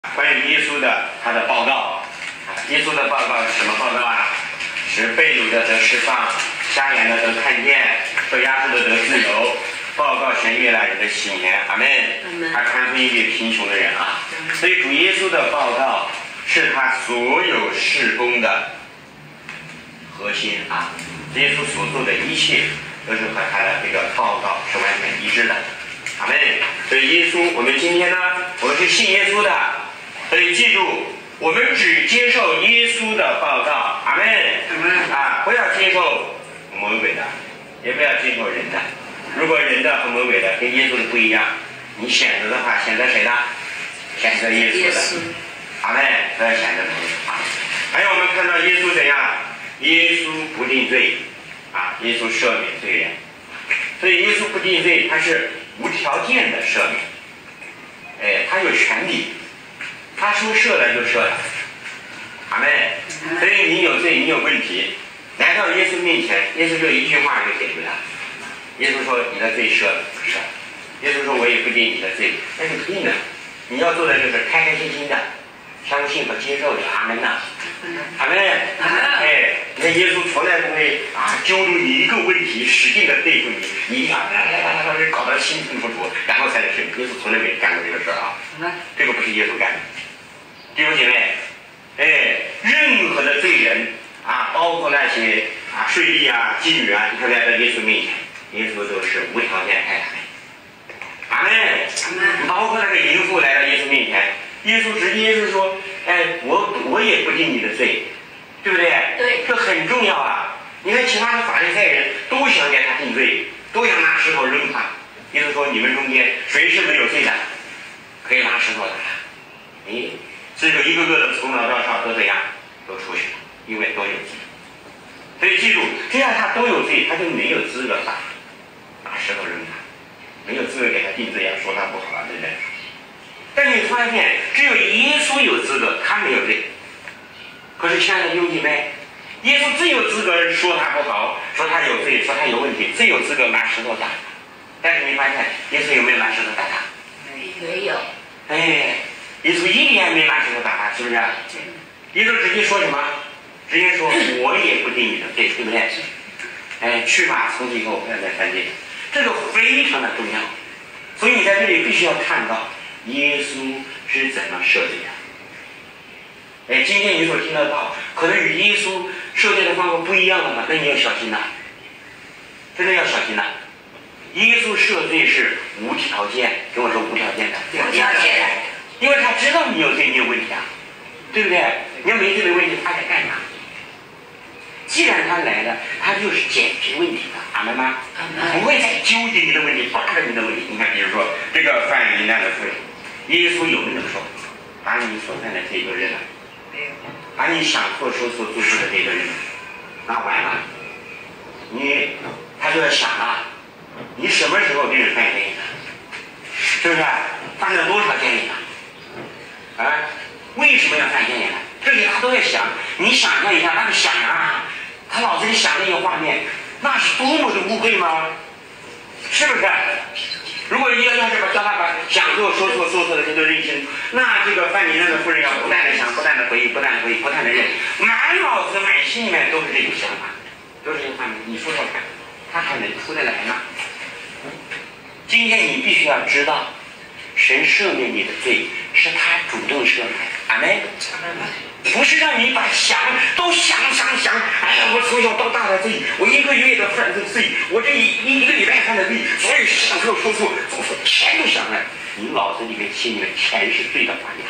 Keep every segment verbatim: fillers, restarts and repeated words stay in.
关于耶稣的他的报告，耶稣的报告是什么报告啊？是被掳的得释放，瞎眼的得看见，受压制的得自由，报告神悦纳人的喜年。阿门。他看顾一给贫穷的人啊，所以主耶稣的报告是他所有事工的核心啊。耶稣所做的一切都是和他的这个报告是完全一致的。阿门。所以耶稣，我们今天呢，我们是信耶稣的，所以记住，我们只接受耶稣的报告。阿门。啊，不要接受魔鬼的，也不要接受人的。如果人的和魔鬼的跟耶稣的不一样，你选择的话，选择谁的？选择耶稣的。阿门。不要选择他。还有我们看到耶稣怎样？耶稣不定罪啊，耶稣赦免罪人。所以耶稣不定罪，他是无条件的赦免。哎，他有权利，他说赦了就赦了。阿门。所以你有罪，你有问题，来到耶稣面前，耶稣就一句话就解决了。耶稣说你的罪赦了，赦了。耶稣说我也不定你的罪，但是不定的，你要做的就是开开心心的相信和接受的。阿门呐。阿门。哎，你看耶稣从来不会啊揪住你一个问题，使劲的对付你，你想来来来来来搞得心痛不足，然后才来审。耶稣从来没干过这个事儿啊，这个不是耶稣干的。弟兄姐妹，哎，任何的罪人啊，包括那些啊税吏啊、妓女啊，你看来到耶稣面前，耶稣都是无条件爱他们。阿门。包括那个淫妇来到耶稣面前，耶稣直接是说，哎，我我也不定你的罪，对不对？ 对， 这很重要啊！你看其他的法利赛人都想给他定罪，都想拿石头扔他。耶稣说：“你们中间谁是没有罪的，可以拿石头打他。”咦，这个一个个的从老到少都怎样，都出去了，因为都有罪。所以记住，只要他都有罪，他就没有资格打拿石头扔他，没有资格给他定罪啊，说他不好啊，对不对？但是你发现，只有耶稣有资格，他没有罪。可是亲爱的弟兄姐妹，耶稣最有资格说他不好，说他有罪，说他有问题，最有资格拿石头打。但是你发现，耶稣有没有拿石头打他？ 没有。 哎，耶稣一点也没拿石头打他，是不是？耶稣直接说什么？直接说我也不定你的罪，对不对？哎，去吧，从今以后不要再犯罪。这个非常的重要。所以你在这里必须要看到耶稣是怎么设计的。哎，今天你所听得到，可能与耶稣设计的方法不一样的话，那你要小心呐，真的要小心呐。耶稣赦罪是无条件，跟我说无条件的， 无条件的， 因为他知道你有罪，你有问题啊，对不对？你要没罪没问题，他在干啥？既然他来了，他就是解决问题的，阿门吗？不会再纠结你的问题，扒着你的问题。你看，比如说这个犯淫乱的罪，耶稣有没有说把你所犯的罪都认了？把你想错说错做错的罪都认了？那完了，你他就要想了，你什么时候跟人犯奸淫了？是不是？犯了多少奸淫了？啊？为什么要犯奸淫了？这些他都要想。你想象一下，那个想啊，他脑子里想那个画面，那是多么的污秽吗？是不是？如果要要是把叫他把想错、说错、做错的事都认清，那这个犯淫乱的妇人要不断的想、不断的回忆、不断的回忆、不断的认，满脑子、满心里面都是这种想法，都是这个画面。你说说看，他还能出得来吗？今天你必须要知道，神赦免你的罪是他主动赦免。阿门。不是让你把想都想想想，哎呀，我从小到大的罪，我一个月的犯的罪，我这一一个礼拜犯的罪，所以想错说错做错，全都想了。你脑子里面、心里面全是罪的画面，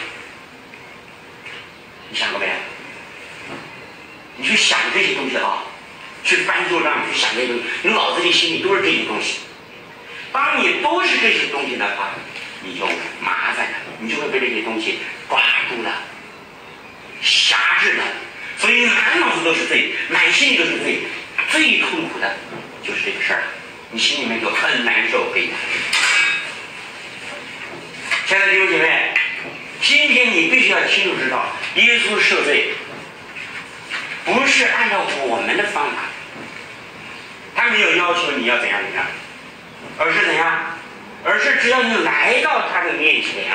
你想过没有？你去想这些东西啊，去翻旧账，去想这些东西，你脑子里、心里都是这些东西。当你都是这些东西的话，你就麻烦了，你就会被这些东西抓住了。辖制的，所以满脑子都是罪，满心里都是罪，最痛苦的就是这个事儿，你心里面就很难受，很难受。亲爱的弟兄姐妹，今天你必须要清楚知道，耶稣赦罪不是按照我们的方法，他没有要求你要怎样怎样，而是怎样，而是只要你来到他的面前，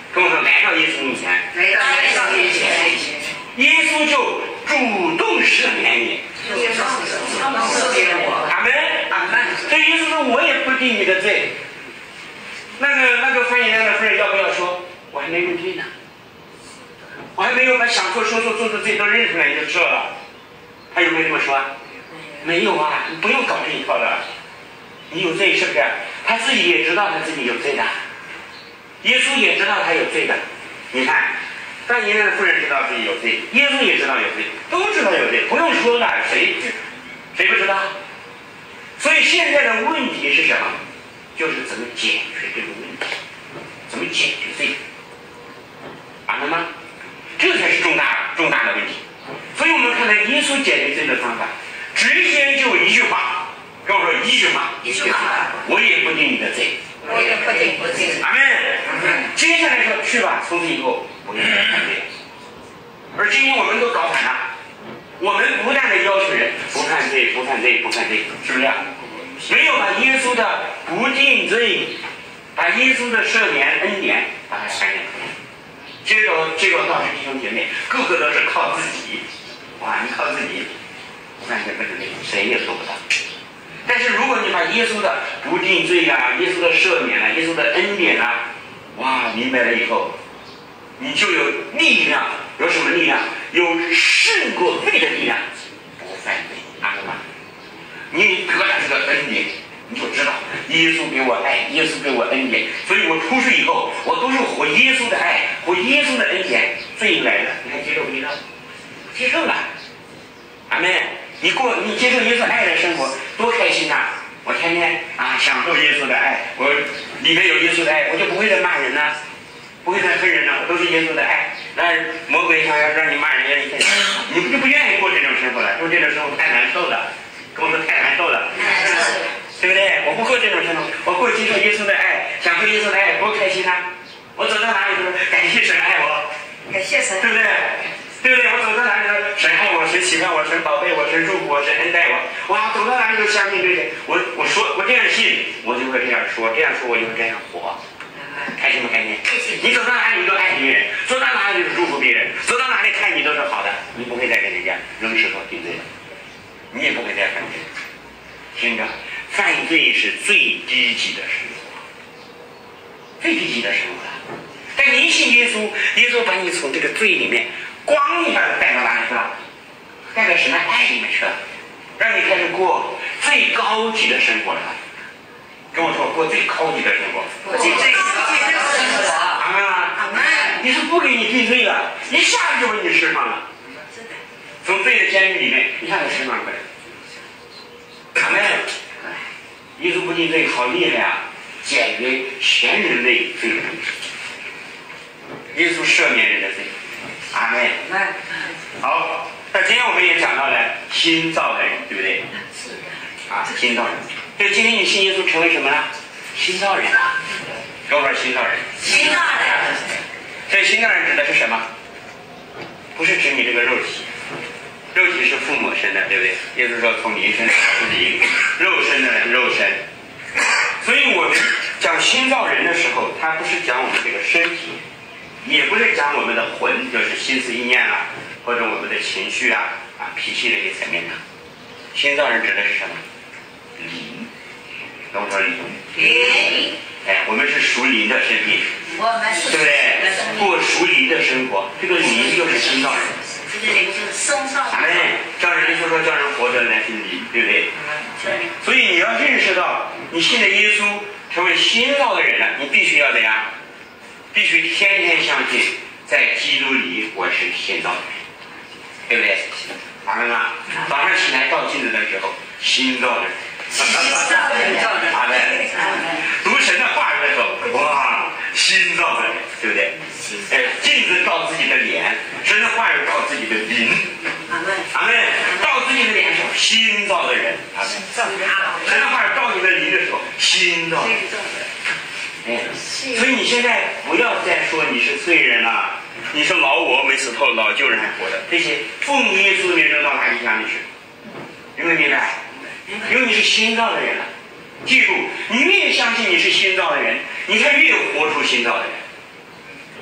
跟我说来到耶稣面前， 来到耶稣面前， 耶稣就主动赦免你。 赦免我。 阿门。 阿门。 这耶稣说我也不定你的罪。那个那个翻译人的夫人要不要说？我还没认罪呢，我还没有把想错、说错、做错罪都认出来你就赦了。他有没有这么说？没有啊，你不用搞这一套的。你有罪是不是？他自己也知道他自己有罪的，耶稣也知道他有罪的。你看，但耶稣夫人知道自己有罪，耶稣也知道有罪，都知道有罪，不用说了，谁谁不知道？所以现在的问题是什么？就是怎么解决这个问题，怎么解决罪？明白吗？这才是重大重大的问题。所以我们看到耶稣解决罪的方法，直接就一句话。跟我说一句话， 一句话， 我也不定你的罪， 我也不定不定。 阿门。接下来说去吧，从此以后不要再犯罪。而今天我们都搞反了，我们不断的要求人不犯罪，不犯罪，不犯罪，是不是？没有把耶稣的不定罪，把耶稣的赦免恩典把它传扬出来。结果结果导致弟兄姐妹个个都是靠自己，哇，你靠自己，犯罪不是谁也做不到。但是如果你把耶稣的不定罪啊，耶稣的赦免啊，耶稣的恩典啊，哇，明白了以后，你就有力量，有什么力量？有胜过罪的力量，不犯罪，阿门吗？你得了这个恩典，你就知道耶稣给我爱，耶稣给我恩典，所以我出去以后，我都是活耶稣的爱，活耶稣的恩典。罪来了，你还接受不接受？接受了，阿门。你过你接受耶稣爱的生活，多开心呐、啊！我天天啊享受耶稣的爱，我里面有耶稣的爱，我就不会再骂人了、啊，不会再恨人了、啊，我都是耶稣的爱。但是魔鬼想要让你骂人家，你看你不就不愿意过这种生活了？说这种生活太难受了，跟我说太难受了，对不对？我不过这种生活，我过接受耶稣的爱，享受耶稣的爱，多开心呐、啊！我走到哪里都说感谢神爱我， 感谢神， 对不对？对不对？我走到哪里都神爱我，神喜欢我，神宝贝我，神祝福我，神恩待我。哇，走到哪里都相信这些。我我说我这样信，我就会这样说，这样说我就会这样活。开心不开心？你走到哪里都爱别人，走到哪里就是祝福别人，走到哪里看你都是好的，你不会再跟人家扔石头顶罪了，你也不会再犯罪。听着，犯罪是最低级的生活，最低级的生活了。但你信耶稣，耶稣把你从这个罪里面咣一下就带到哪里去了？带到神的爱里面去了，让你开始过最高级的生活了。跟我说，过最高级的生活。 过最高级的生活。 阿门啊！ 阿门。 你是不给你定罪了，一下子就把你释放了。从罪的监狱里面一下子释放出来。阿门。耶稣不定罪好厉害啊！解决全人类罪的问题。耶稣赦免人的罪。阿门。好，那今天我们也讲到了新造的人，对不对？ 是的。 啊，新造人。所以今天你信耶稣成为什么呢？新造人了。跟我说新造人。 新造人。 所以新造人指的是什么？不是指你这个肉体，肉体是父母生的，对不对？耶稣说从灵生的是灵，肉身的人肉身。所以我们讲新造人的时候，它不是讲我们这个身体，也不是讲我们的魂，就是心思意念啊，或者我们的情绪啊啊脾气这些层面的。新造人指的是什么？灵。跟我说灵。 灵。 哎，我们是属灵的生命， 我们是对不对？过属灵的生活，这个灵就是新造人。 这个灵是生造的。 哎，叫人就说叫人活着乃是灵，对不对？ 对。 所以你要认识到，你信了耶稣，成为新造的人了，你必须要怎样？必须天天相信，在基督里我是新造的人，对不对？明白吗？早上起来照镜子的时候，新造的人。 新造的人。 阿门。读神的话语的时候，哇，新造的人，对不对？哎，镜子照自己的脸，神的话语照自己的灵。 阿门。 阿门。照自己的脸上，新造的人。阿门。神的话语照你的灵的时候，新造的人。哎，所以你现在不要再说你是罪人了，你是老我没死透，老旧人还活着，这些奉耶稣名扔到垃圾箱里去，明不明白？因为你是新造的人了，记住，你越相信你是新造的人，你才越活出新造的人。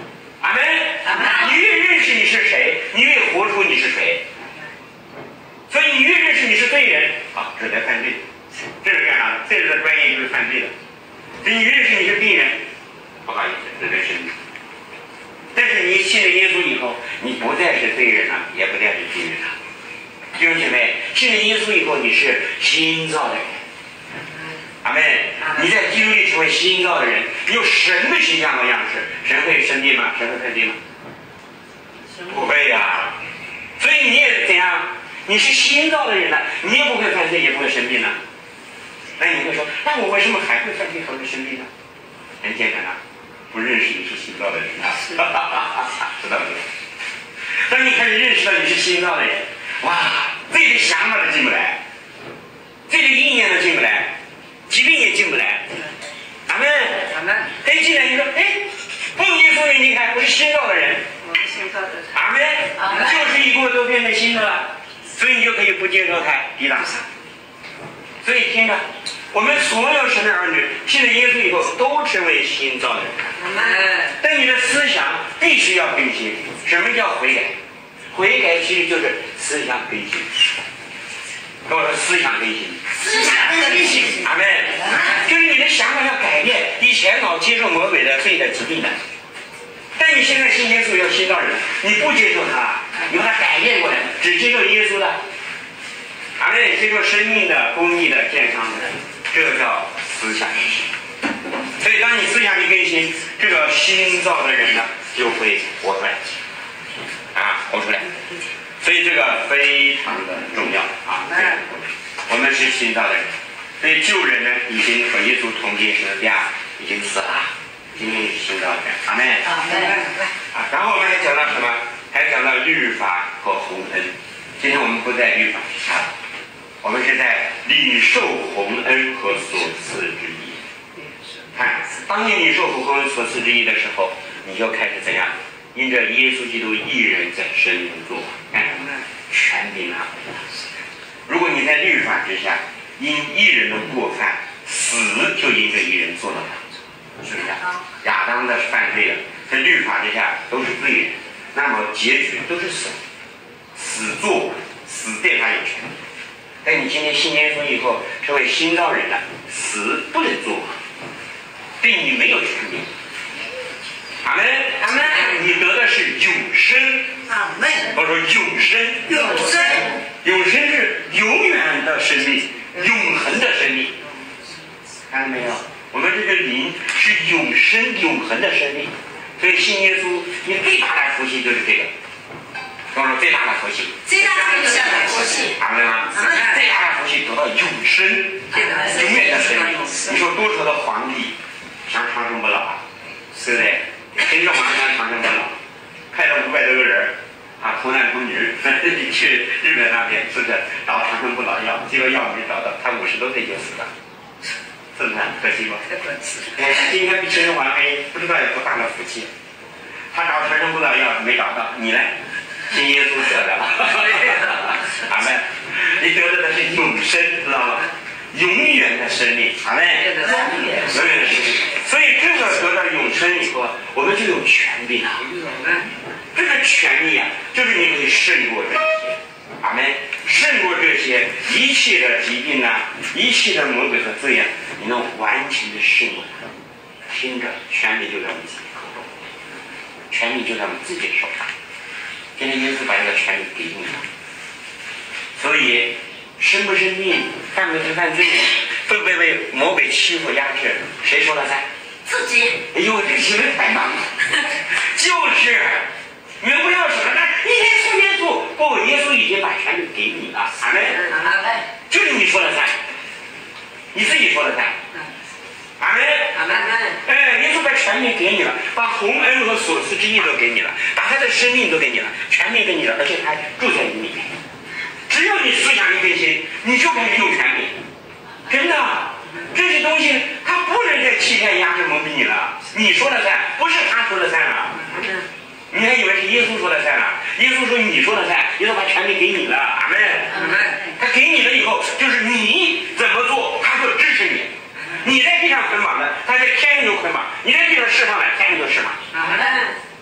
阿门。你越认识你是谁，你越活出你是谁。所以你越认识你是罪人，啊，这才犯罪。这是干啥的？这个专业就是犯罪的。所以你认识你是病人，不好意思，这是生命。但是你信了耶稣以后，你不再是罪人了，也不再是病人了。弟兄姐妹，信了耶稣以后，你是新造的人。阿门。你在基督里成为新造的人，你有神的形象和样式。神会生病吗？神会犯罪吗？不会呀、啊。所以你也怎样？你是新造的人了，你也不会犯罪，也不会生病了。那你会说，那我为什么还会犯罪，还会生病呢？很简单啊，不认识你是新造的人啊，知道没有？当你开始认识到你是新造的人，哇，自己的想法都进不来，自己的意念都进不来，疾病也进不来。阿门，阿门。可以进来，你说，哎，奉耶稣名，你看我是新造的人， 我是新造的人。 阿门，就是一过都变成新的了，所以你就可以不接受他，抵挡他。所以听着，我们所有神的儿女信了耶稣以后，都成为新造的人。但你的思想必须要更新。什么叫悔改？悔改其实就是思想更新。跟我说思想更新。 思想更新。 阿门。就是你的想法要改变，以前老接受魔鬼的罪的疾病的，但你现在信耶稣要新造人，你不接受他，你把他改变过来，只接受耶稣的。阿门，接受生命的、公义的、健康的，这个叫思想更新。所以，当你思想一更新，这个新造的人呢，就会活出来，啊，活出来。所以这个非常的重要啊！我们是新造的人，所以旧人呢，已经和耶稣同进十字架，已经死了，今天是新造的人。阿门。 阿门。 啊，然后我们还讲到什么？还讲到律法和洪恩。今天我们不在律法之下了。我们是在领受洪恩和所赐之义。看，当你领受洪恩所赐之义的时候，你就开始怎样？因着耶稣基督一人在生命中做，看权柄拿回来。如果你在律法之下，因一人的过犯，死就因着一人做到了，是不是啊？亚当的犯罪了，在律法之下都是罪人，那么结局都是死，死做死对他有权。但你今天信耶稣以后，成为新造人了，死不能做，对你没有权利。阿门，阿门。你得的是永生。 阿门。 我说永生， 永生， 永生是永远的生命，永恒的生命。看到没有？我们这个灵是永生、永恒的生命。所以信耶稣，你最大的福气就是这个。跟我说最大的福气。 最大的福气。 阿门吗？最大的福气得到永生，永远的生命。你说多少的皇帝想长生不老啊？对不对？秦始皇想长生不老，派了五百多个人啊，童男童女去日本那边，是不是找长生不老药？结果药没找到，他五十多岁就死了，是不是可惜吗？哎，今天比秦始皇还不知道有多大的福气。他找长生不老药没找到，你呢？信耶稣得的，阿门。你得到的是永生，知道吗？永远的生命，阿门。永远的生命。所以这个得到永生以后，我们就有权利了。这个权利啊，就是你可以胜过这些，阿门。胜过这些一切的疾病啊，一切的魔鬼和罪啊，你能完全的胜过它。听着，权利就在我们自己手中，权利就在我们自己手上。今天耶稣把这个权利给你了，所以生不生病，犯不犯罪，会不会被魔鬼欺负压制，谁说了算？ 自己。 哎呦，这行为太棒了，就是你们不要说那耶稣耶稣，不，耶稣已经把权利给你了，阿门， 阿门， 就是你说了算，你自己说了算，阿门， 阿门， 哎，耶稣把权利给你了，把洪恩和所赐之义都给你了，把他的生命都给你了，权利给你了，而且他还住在你里面。只要你思想一更新，你就开始有权利。真的，这些东西他不能再欺骗、压制、蒙蔽你了。你说了算，不是他说了算了。你还以为是耶稣说了算了？耶稣说你说了算，耶稣把权利给你了，阿门。他给你了以后，就是你怎么做，他就支持你。你在地上捆绑的，他在天上就捆绑；你在地上释放了，天上就释放。阿门。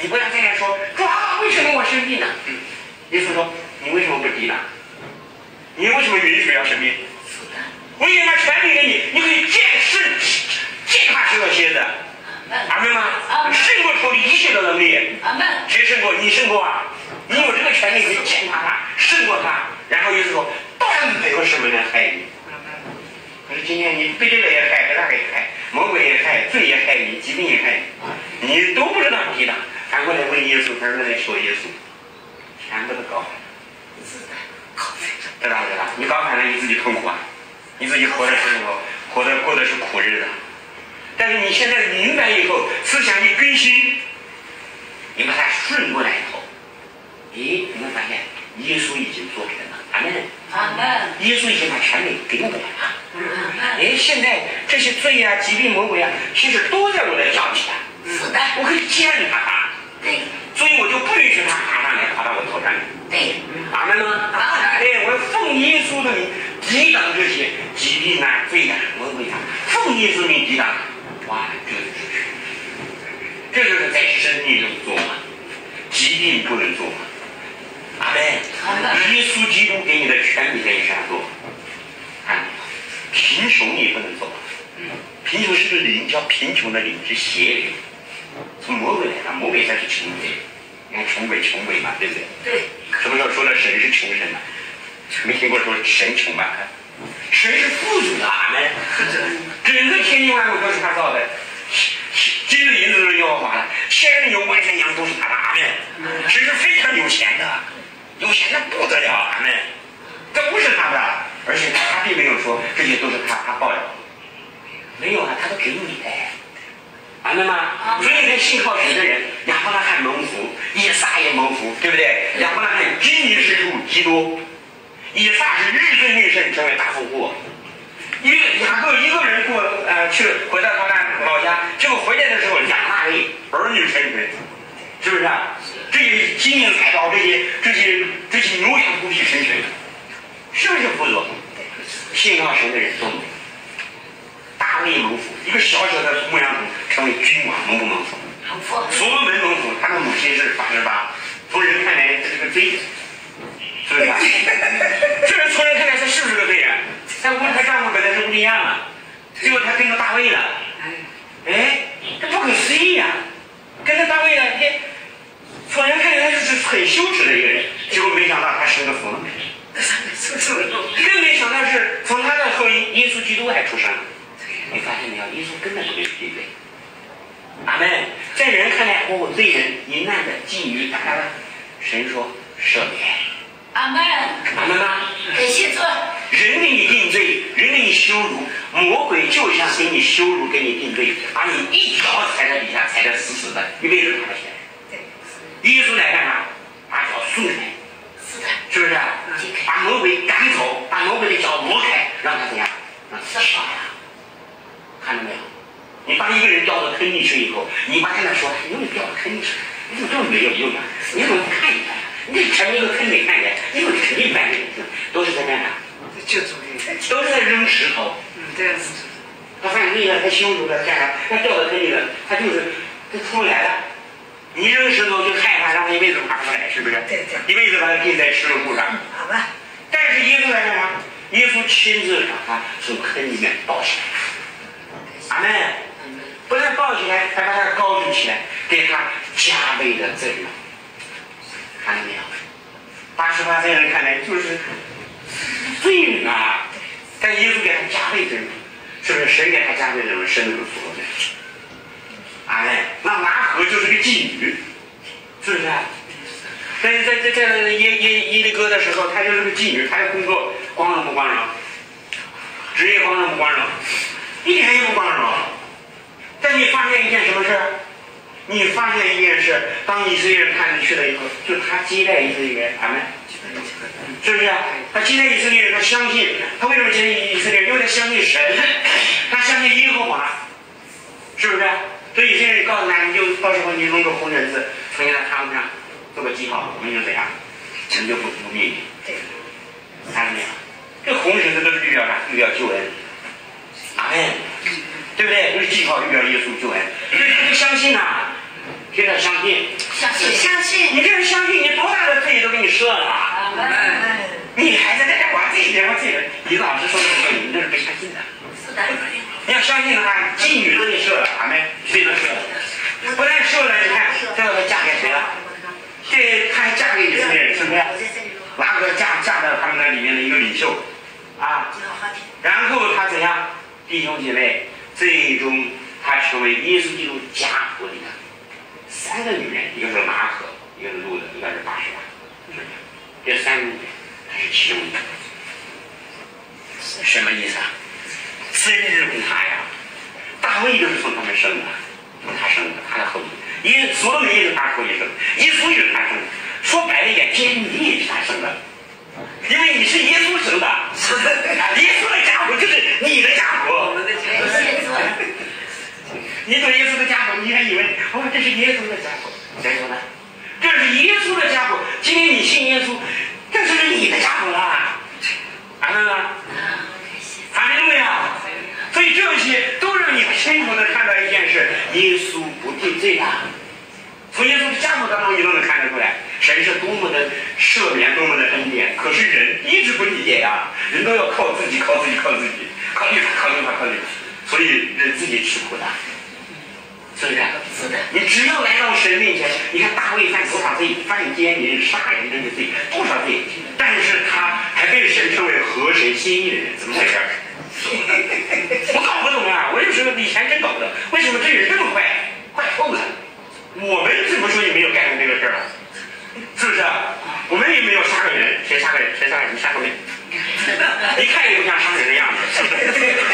你不要再来说主啊，为什么我生病了？嗯，耶稣说你为什么不抵挡？你为什么允许要生病？我已经把权柄给你，你可以践胜践踏这些的。阿门吗？胜过仇敌一切的能力。 阿门。 谁胜过？你胜过啊！你有这个权利可以践踏他，胜过他。然后耶稣说，断没有什么能害你。可是今天你被这个也害，被那个也害，魔鬼也害，罪也害你，疾病也害你，你都不知道抵挡，反过来问耶稣，反过来求耶稣，全部都搞反了。知道不知道？你搞反了，你自己痛苦啊！你自己活的时候，活的过的是苦日子。但是你现在明白以后，思想一更新，你把它顺过来以后，咦，你会发现耶稣已经做开了。阿门。 阿门。 耶稣已经把权柄给我了。哎，现在这些罪呀、疾病、魔鬼啊，其实都在我的脚底下。 是的。 我可以践踏他。 对。 所以我就不允许他爬上来，爬到我头上来。 对。 阿门吗？ 阿门。 对，我要奉耶稣的名抵挡这些疾病啊、罪啊、魔鬼啊，奉耶稣名抵挡。哇，这就是这就是在生命中做嘛，疾病不能做嘛。阿门。耶稣基督给你的权柄在你身上做。看，贫穷你不能做。贫穷是个灵，叫贫穷的灵是邪灵。从魔鬼来看，魔鬼才是穷鬼。你看穷鬼穷鬼嘛，对不对？ 对。 什么时候说的神是穷神呢？没听过说神穷吧？神是富足的，阿门。整个天地万物都是他造的，金子银子都是耶和华的，千人有万山羊都是他的，阿门。神是非常有钱的，有钱的不得了，阿门。这不是他的，而且他并没有说这些都是他他报的，没有啊，他都给你的，阿门吗？所以你看信靠神的人，亚伯拉罕蒙福，以撒也蒙福，对不对？亚伯拉罕今年是属基督。以撒是日增日盛，成为大富户。一个雅各一个人过呃去回到他那老家，结果回来的时候两大类儿女成群，是不是啊？这些金银财宝，这些这些这些牛羊不匹成群，是不是富足？信靠神的人都蒙福。大卫蒙福，一个小小的牧羊主成为君王，蒙不蒙福？ 蒙福。 所罗门蒙福，他的母亲是八十八，从人看来这是个罪人。是不是啊？这人从人看来他是不是个罪人？他问他丈夫本来是乌利亚嘛，结果他跟着大卫了。哎，这不可思议呀、啊！跟着大卫了，哎，从人看来他就是很羞耻的一个人，结果没想到他生个福。更没想到是从他的后裔耶稣基督还出生了。你发现没有？耶稣根本就没有罪罪。阿门。在人看来，哦，罪人淫乱的妓女咋了？神说赦免。 阿门。 阿门吗？ 感谢主。 人给你定罪，人给你羞辱，魔鬼就想给你羞辱，给你定罪，把你一脚踩在底下，踩得死死的，一辈子爬不起来。耶稣来干嘛？把脚松开， 是的， 是不是？把魔鬼赶走，把魔鬼的脚挪开，让他怎样？让他起来。看到没有？你把一个人掉到坑里去以后，你把他那说，你怎么掉到坑里去？你怎么这么没有用啊？你怎么不看一看？你沉一个坑里看见，你怎么肯定半个人都是在干啥？ 就主都是在扔石头。 嗯，对。 他犯罪了，他羞辱了，干啥？他掉到坑里了，他就是他出不来了。你扔石头就害怕，让他一辈子爬不出来，是不是？ 对对。 一辈子把他钉在石头树上。 好吧。 但是耶稣来干嘛？耶稣亲自把他从坑里面抱起来。阿门。不但抱起来，还把他高举起来，给他加倍的赠荣。看到没有？八十八岁人看来就是罪人啊，但耶稣给他加倍赠荣，是不是？神给他加倍赠荣，神能所罗门。哎，那拿合就是个妓女，是不是？但是在在在耶耶耶利哥的时候，她就是个妓女，她的工作光荣不光荣？职业光荣不光荣？一点也不光荣。但你发现一件什么事？你发现一件事，当以色列人看进去了以后，就他接待以色列人，阿门，是不是？他接待以色列人，他相信，他为什么接待以色列人？因为他相信神，他相信耶和华，是不是？所以以色列人告诉他，你就到时候你弄个红绳子，从你的汤上做个记号，我们就怎样，神就不不灭你。看到没有？这红绳子都是预表啥？预表救恩，阿门。对不对？不是记号，预表耶稣救恩，所以他就相信呐、啊。 现在相信， 相信相信。 你这人相信，你多大的罪都给你赦了。 阿门。 你还在这管这个管这个，你老师说的时候，你那是不相信的。 是的。 你要相信的话，妓女都给赦了，阿门，谁都赦了。不但赦了，你看这个嫁给谁了？这她还嫁给以色列人，是不是？拿个嫁嫁到他们那里面的一个领袖，啊，然后他怎样？弟兄姐妹，最终他成为耶稣基督家谱里的三个女人，一个是马可，一个是路德，一个是巴士巴，这三个女人，她是其中一个。什么意思啊？真是供他呀！大卫就是从他们生的，从他生的，他的后裔。耶所罗门也是他后裔生的，耶稣也是他生的。说白了一点，今天你也是他生的，因为你是耶稣生的，耶稣的家谱就是你的家谱。你对耶稣的家谱，你还以为哦这是耶稣的家谱？谁说的？这是耶稣的家谱。今天你信耶稣，这是你的家谱了。阿门吗？阿门对呀。所以这些都让你清楚的看到一件事：耶稣不定罪的。从耶稣的家谱当中，你都能看得出来，神是多么的赦免，多么的恩典。可是人一直不理解呀，人都要靠自己，靠自己，靠自己，靠律法，靠律法，靠律法。所以人自己吃苦的，是不是？ 是的。 你只要来到神面前，你看大卫犯多少罪？犯奸淫、杀人这些罪，多少罪？但是他还被神称为合神心意的人，怎么回事？我搞不懂啊！我有时候以前真搞不懂，为什么这人这么坏，坏透了？我们怎么说也没有干过这个事儿，是不是？我们也没有杀过人，谁杀过人？谁杀人？你杀过没？一看也不像杀人的样子，是不是？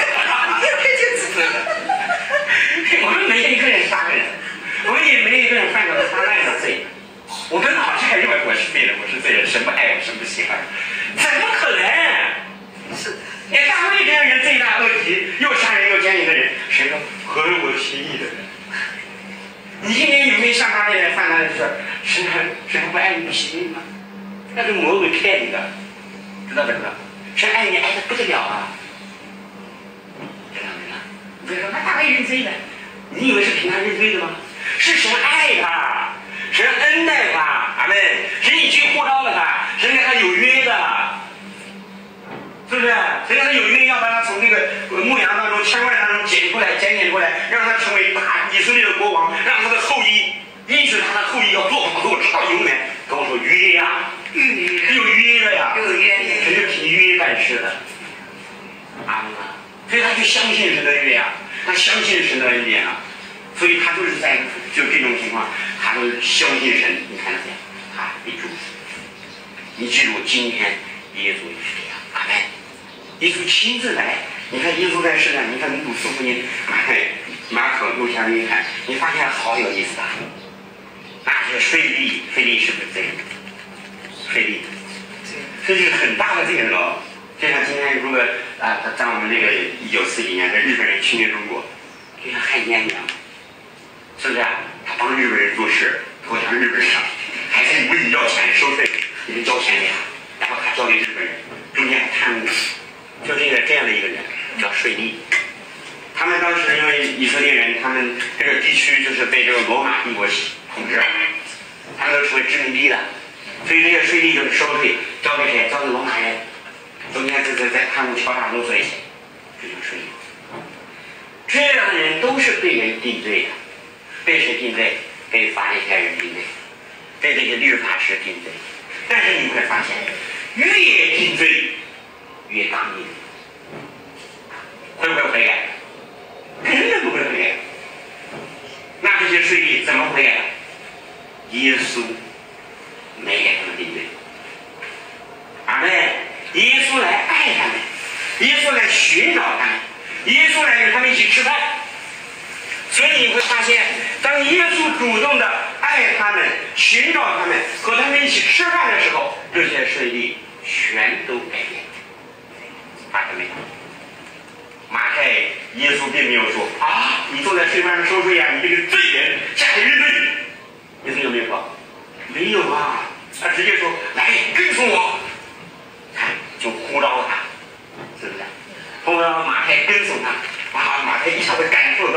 我们没一个人杀过人，我们也没一个人犯过杀赖的罪。我们好像还认为我是罪人，我是罪人，神不爱我，神不喜欢，怎么可能？是。连大卫这样人罪大恶极，又杀人又奸淫的人，神说合我心意的人。你今天有没有像他那样犯他的事？神还神不爱你不喜吗？那是魔鬼骗你的，知道不知道？神爱你爱的不得了啊！知道没有？你别说那大卫认罪的，你以为是凭他认罪的吗？是神爱他，神恩待他，阿门。神已经呼召了他，神跟他有约的。是不是？谁让他有约，要把他从这个牧羊当中、千万当中捡出来、拣选出来，让他成为大以色列的国王，让他的后裔，因此他的后裔要做好做，直到永远。跟我说约呀，有约了呀， 有约， 神是凭约办事的，阿门啊！所以他就相信神的约呀，他相信神的恩典啊，所以他就是在就这种情况，他都相信神。你看到没有？他被祝福。你记住，今天耶稣也是这样，阿门。耶稣亲自来，你看耶稣在世上，你看鲁斯福音、马太、马可、路加、约翰，你发现好有意思的。那是税吏，税吏是不是罪人？税吏，这是很大的罪人哦。就像今天如果啊，在我们这个一九四几年的日本人侵略中国，就像汉奸一样，是不是啊？他帮日本人做事，投降日本人，还在问你要钱收税，你就交钱给他，然后他交给日本人，中间还贪污。就这个这样的一个人叫税吏，他们当时因为以色列人，他们这个地区就是被这个罗马帝国统治，他们都成为殖民地了，所以这些税吏就是收税交给谁？交给罗马人，中间这个在贪污敲诈勒索一些，这就是税吏。这样的人都是被人定罪的，被谁定罪？被法利赛人定罪，被这些律法师定罪。但是你会发现，越定罪越刚硬，会不会悔改？根本不会悔改。那这些税吏怎么悔改？耶稣没给他们定罪。阿门。耶稣来爱他们，耶稣来寻找他们，耶稣来与他们一起吃饭。所以你会发现，当耶稣主动的爱他们、寻找他们、和他们一起吃饭的时候，这些税吏全都改变。发现没有？马太耶稣并没有说啊，你坐在税班上收税呀，你这个罪人，下来认罪。耶稣有没有说？没有啊，他直接说来跟从我，看就呼召他，是不是？后来马太跟从他，啊，马太一下子感受到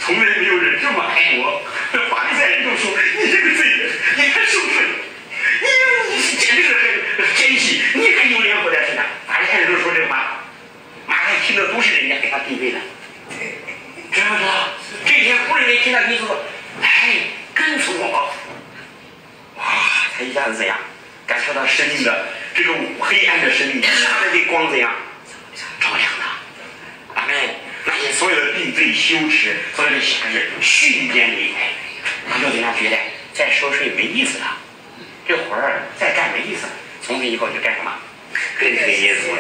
从来没有人这么爱我。这法利赛人都说你这个罪人，你还受罪，你你简直是很奸细，你还有脸活在世上。法利赛人都说这个话，马上听的都是人家给他定罪的，知不知道？这天忽然间听到耶稣说：“来，跟从我。”哇，他一下子怎样？感受到生命的这个黑暗的生命一下子被光怎样照亮了。阿门。那些所有的定罪、羞耻、所有的辖制瞬间离开，他就怎样觉得再收税没意思了，这活儿再干没意思了，从此以后就干什么？跟随耶稣，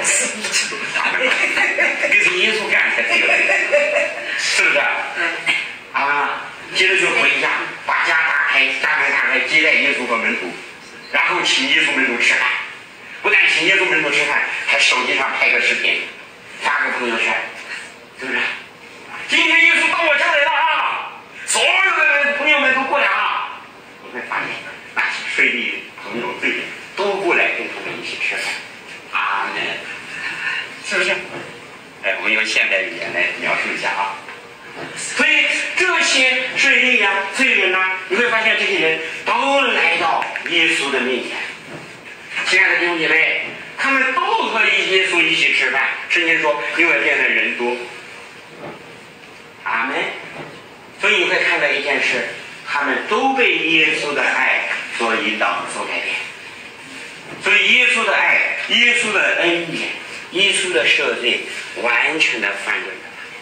跟随耶稣干才是个对，是不是？啊，接着就回家，把家打开，大门打开，接待耶稣和门徒，然后请耶稣门徒吃饭。不但请耶稣门徒吃饭，还手机上拍个视频，发个朋友圈，是不是？今天耶稣到我家来了啊！所有的朋友们都过来啊！你会发现，那些税吏、朋友、罪人都过来跟他们一起吃饭。阿门，是不是？哎，我们用现代语言来描述一下啊。所以这些税吏呀、罪人呐、啊，你会发现这些人都来到耶稣的面前。亲爱的弟兄姐妹，他们都和耶稣一起吃饭。圣经说，因为变得人多。阿门。所以你会看到一件事，他们都被耶稣的爱所引导、所改变。所以耶稣的爱、耶稣的恩典、耶稣的赦罪，完全的翻转了。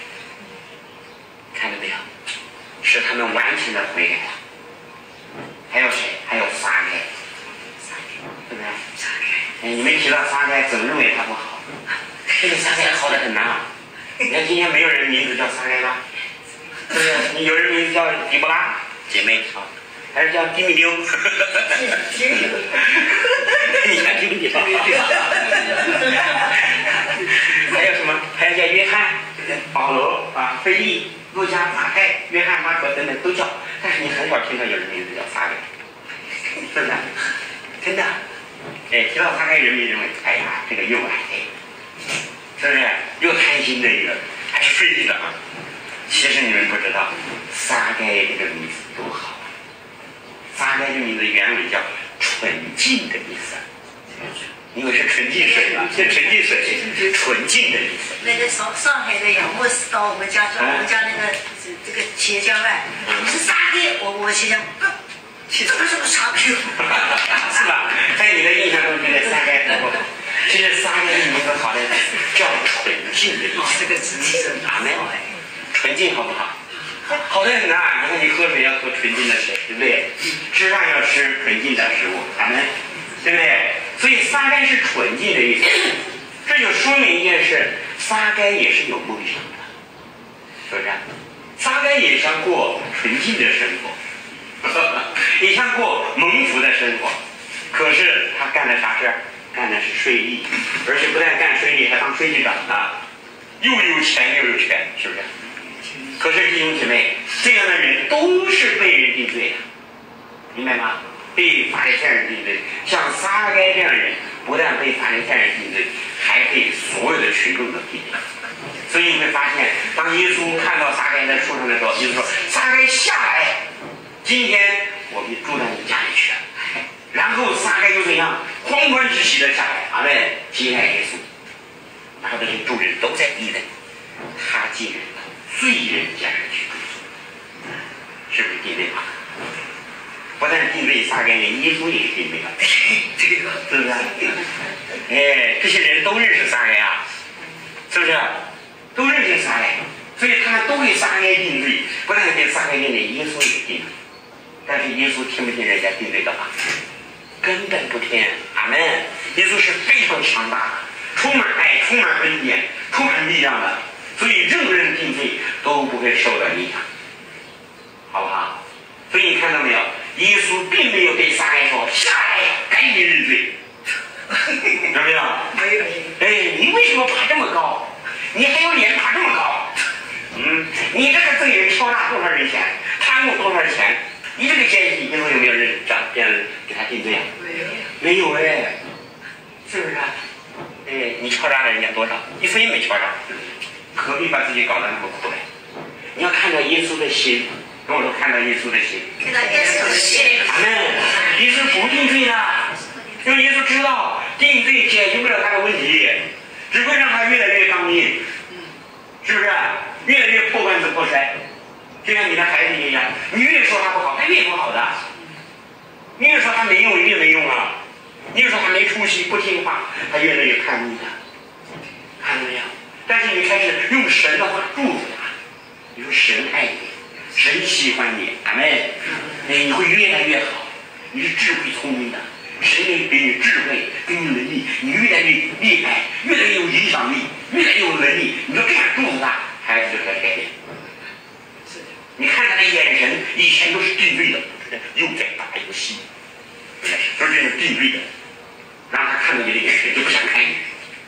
看到没有？使他们完全的悔改了。还有谁？还有撒该，对不对？撒该，哎，你们提到撒该，总认为他不好。这个撒该好得很呐。你看今天没有人名字叫撒该吧？是不是？你有人名字叫迪波拉姐妹啊，还是叫迪米丢？你看迪米丢。还有什么？还有叫约翰、保罗啊、腓利、路加、马太、约翰、马可等等都叫，但是你很少听到有人名字叫撒该，是不是？真的，哎，提到撒该，人们认为，哎呀，这个又矮，是不是？又贪心的一个，还是税吏的啊？其实你们不知道，撒该这个名字多好啊！撒该这个名字原文叫纯净的意思。因为是纯净水嘛，是纯净水，纯净的意思。 那个上上海的杨牧师到我们家，到我们家那个这个企业家外，你是撒该，我我心想，这个什么傻逼？ 是吧？在你的印象中觉得撒该不好，其实撒该的名字好的叫纯净的意思。 这个字是哪呢？纯净好不好？好的很啊！你看你喝水要喝纯净的水，对不对？吃饭要吃纯净的食物，咱们对不对？所以撒该是纯净的意思，这就说明一件事：撒该也是有梦想的，是不是？撒该也想过纯净的生活，呵呵，也想过蒙福的生活。可是他干的啥事？干的是税吏，而且不但干税吏，还当税吏长呢，又有钱又有权，是不是？可是弟兄姐妹，这样的人都是被人定罪的，明白吗？被法利赛人定罪，像撒该这样的人，不但被法利赛人定罪，还被所有的群众都定罪。所以你会发现，当耶稣看到撒该在树上的时候，耶稣说：“撒该下来，今天我给住到你家里去了。”然后撒该就怎样，欢欢喜喜的下来，阿门，接待耶稣。然后这些众人都在议论，他竟然到罪人家里去住宿，是不是定罪啊？不但定罪撒该，连耶稣也定罪了，是不是？哎，这些人都认识撒该啊，是不是？都认识撒该，所以他们都给撒该定罪，不但给撒该定罪，耶稣也定罪。但是耶稣听不听人家定罪的话？根本不听。阿门。耶稣是非常强大的，充满爱，充满恩典，充满力量的，所以任何人定罪都不会受到影响，好不好？所以你看到没有？耶稣并没有对撒该说下来赶紧认罪，有没有？ 没有。 哎，你为什么爬这么高？你还有脸爬这么高？嗯，你这个罪人敲诈多少人钱，贪污多少钱？你这个奸细，你有没有人这样这样给他定罪啊？ 没有。 没有哎，是不是啊？哎，你敲诈了人家多少？一分也没敲诈，何必把自己搞得那么苦嘞？ 你要看到耶稣的心，跟我说看到耶稣的心。 看到耶稣的心。 阿门。耶稣不定罪的，因为耶稣知道定罪解决不了他的问题，只会让他越来越刚硬，是不是？越来越破罐子破摔。就像你的孩子一样，你越说他不好，他越不好的；你越说他没用，越没用啊！你越说他没出息、不听话，他越来越叛逆的。看到没有？但是你开始用神的话祝福他，你说神爱你，神喜欢你，阿门。哎，你会越来越好，你是智慧聪明的，神也给你智慧，给你能力，你越来越厉害，越来越有影响力，越来越有能力。你就这样祝福他，孩子就开始改变。你看他的眼神，以前都是定罪的，又在打游戏，都是这种定罪的，让他看到你的眼神就不想看你。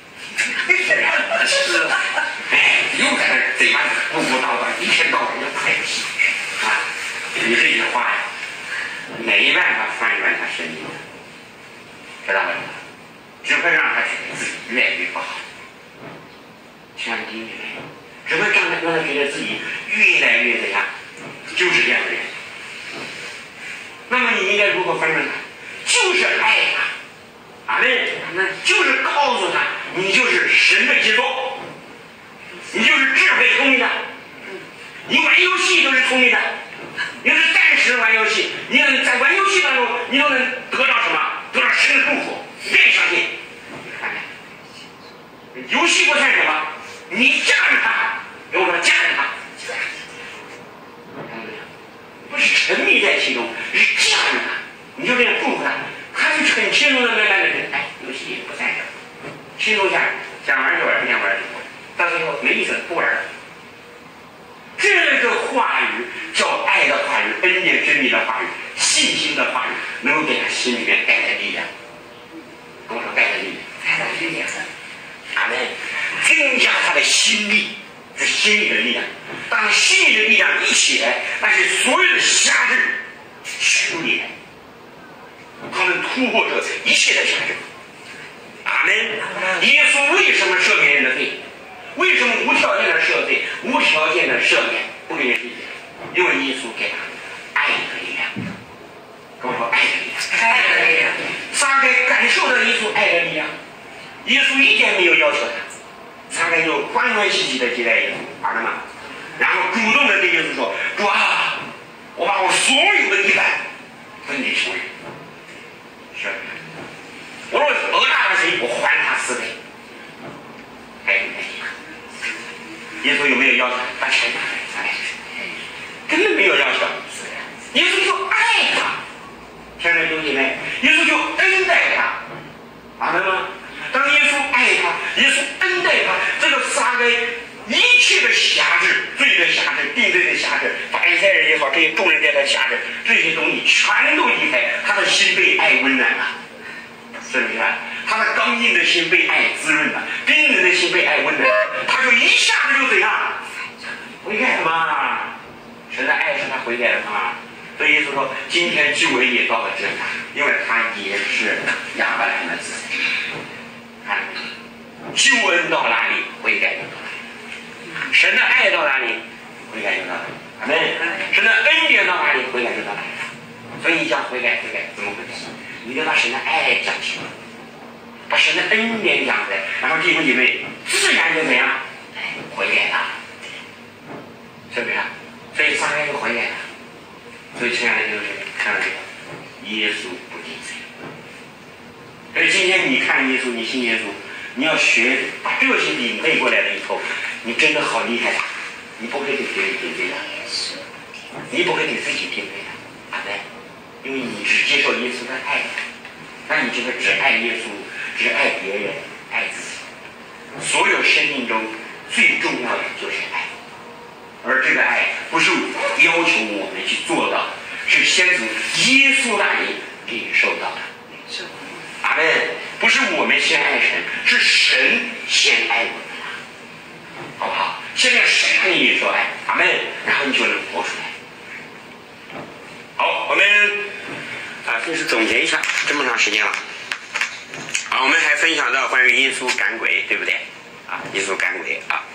是，哎，又在那嘴巴鼓鼓捣捣，一天到晚就打游戏啊！你这句话呀，没办法翻转他生命，知道吗？只会让他觉得自己越来越不好，亲爱的弟兄姐妹，只会让他让他觉得自己越来越怎样，就是这样的人。那么你应该如何翻转他？就是爱他，阿门，就是告诉他，你就是神的杰作，你就是智慧聪明的，你玩游戏都是聪明的，你是暂时玩游戏，你在玩游戏当中，你都能得到什么？得到神的祝福，你愿意相信？看看，游戏不算什么，你驾驭它，给我说驾驭它，看到没有？不是沉迷在其中，是驾驭它，你就这样祝福他，他就很轻松的慢慢的觉得，哎，游戏也不算什么，轻松下来，想玩就玩，不想玩就不玩，到最后没意思，不玩了。这个话语叫爱的话语，恩典真理的话语，信心的话语，能够给他心里面带来力量。跟我说带来力量，带来力量。阿门。增加他的心力，是心理的力量。当心理的力量一起来，但是所有的辖制全都离开，他们突破这一切的辖制。阿门。耶稣为什么赦免人的罪？为什么无条件的赦罪，无条件的赦免，不给人理解？因为耶稣给他爱的力量。跟我说爱的力量，爱的力量。撒该感受到耶稣爱的力量，耶稣一点没有要求他，撒该就欢欢喜喜的接待耶稣，完了吗？然后主动的对耶稣说：“主啊，我把我所有的地板分给穷人。是，我若讹诈了谁，我还他四倍。”爱不爱耶稣有没有要求把钱拿来？根本没有要求。耶稣就爱他，亲爱的弟兄姐妹，耶稣就恩待他，明白吗？当耶稣爱他，耶稣恩待他，这个撒该一切的辖制、罪的辖制、定罪的辖制、法利赛人也好，这些众人在他辖制，这些东西全都离开，他的心被爱温暖了，是不是？他的刚硬的心被爱滋润了，冰冷的心被爱温暖了，他就一下子就怎样悔改了嘛？神的爱是他悔改了嘛？所以耶稣说，今天救恩也到了这里，因为他也是亚伯拉罕的子孙。看，救恩到哪里，悔改就到哪里；神的爱到哪里，悔改就到哪里。阿门。神的恩典到哪里，悔改就到哪里。所以你讲悔改，悔改怎么回事？你得把神的爱讲清楚。把神的恩典讲出来，然后弟兄姐妹自然就怎样悔改了，是不是？所以撒该就悔改了。所以亲爱的就是看到这个，耶稣不定罪。所以今天你看耶稣，你信耶稣，你要学把这个心领会过来了以后，你真的好厉害，你不会给别人定罪的，你不会给自己定罪的，阿门。因为你只接受耶稣的爱，那你就会只爱耶稣。只爱别人，爱自己。所有生命中最重要的就是爱，而这个爱不是要求我们去做到，是先从耶稣那里领受到的。阿门。不是我们先爱神，是神先爱我们了，好不好？先在神那里领受爱，阿门，然后你就能活出来。好，我们啊，就是总结一下，这么长时间了。好，我们还分享到关于耶稣赶鬼，对不对？啊，耶稣赶鬼啊，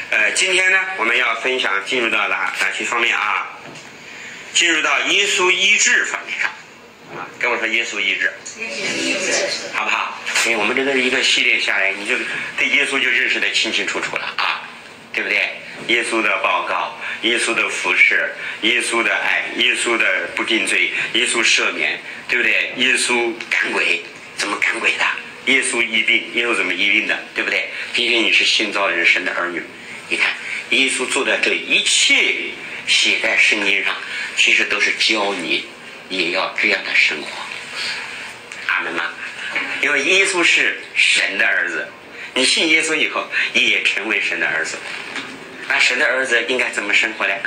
呃，今天呢，我们要分享进入到哪哪些方面啊？进入到耶稣医治方面上啊，跟我说耶稣医治，好不好？因为我们这个一个系列下来，你就对耶稣就认识得清清楚楚了啊，对不对？耶稣的报告，耶稣的服侍，耶稣的爱，耶稣的不定罪，耶稣赦免，对不对？耶稣赶鬼，怎么赶鬼的？耶稣医病，耶稣怎么医病的，对不对？今天你是新造人神的儿女，你看耶稣做的这一切写在圣经上，其实都是教你也要这样的生活。阿门吗？因为耶稣是神的儿子，你信耶稣以后也成为神的儿子。那神的儿子应该怎么生活呢？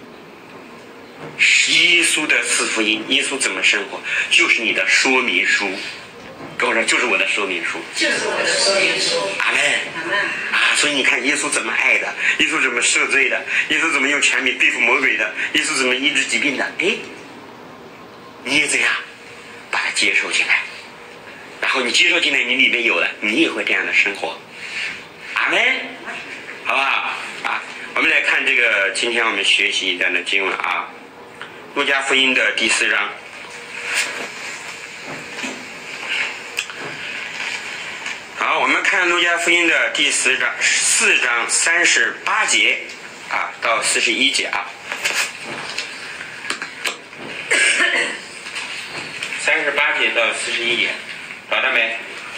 耶稣的四福音，耶稣怎么生活，就是你的说明书。跟我说，就是我的说明书， 就是我的说明书。 阿门。 阿门。 啊，所以你看耶稣怎么爱的，耶稣怎么赦罪的，耶稣怎么用权柄对付魔鬼的，耶稣怎么医治疾病的，哎，你也这样把它接受进来，然后你接受进来，你里面有了，你也会这样的生活。阿门，好不好？啊，我们来看这个，今天我们学习一段的经文啊，路加福音的第四章。好，我们看路加福音的第四章四章三十八节啊到四十一节啊，三十八节到四十一节，找到没？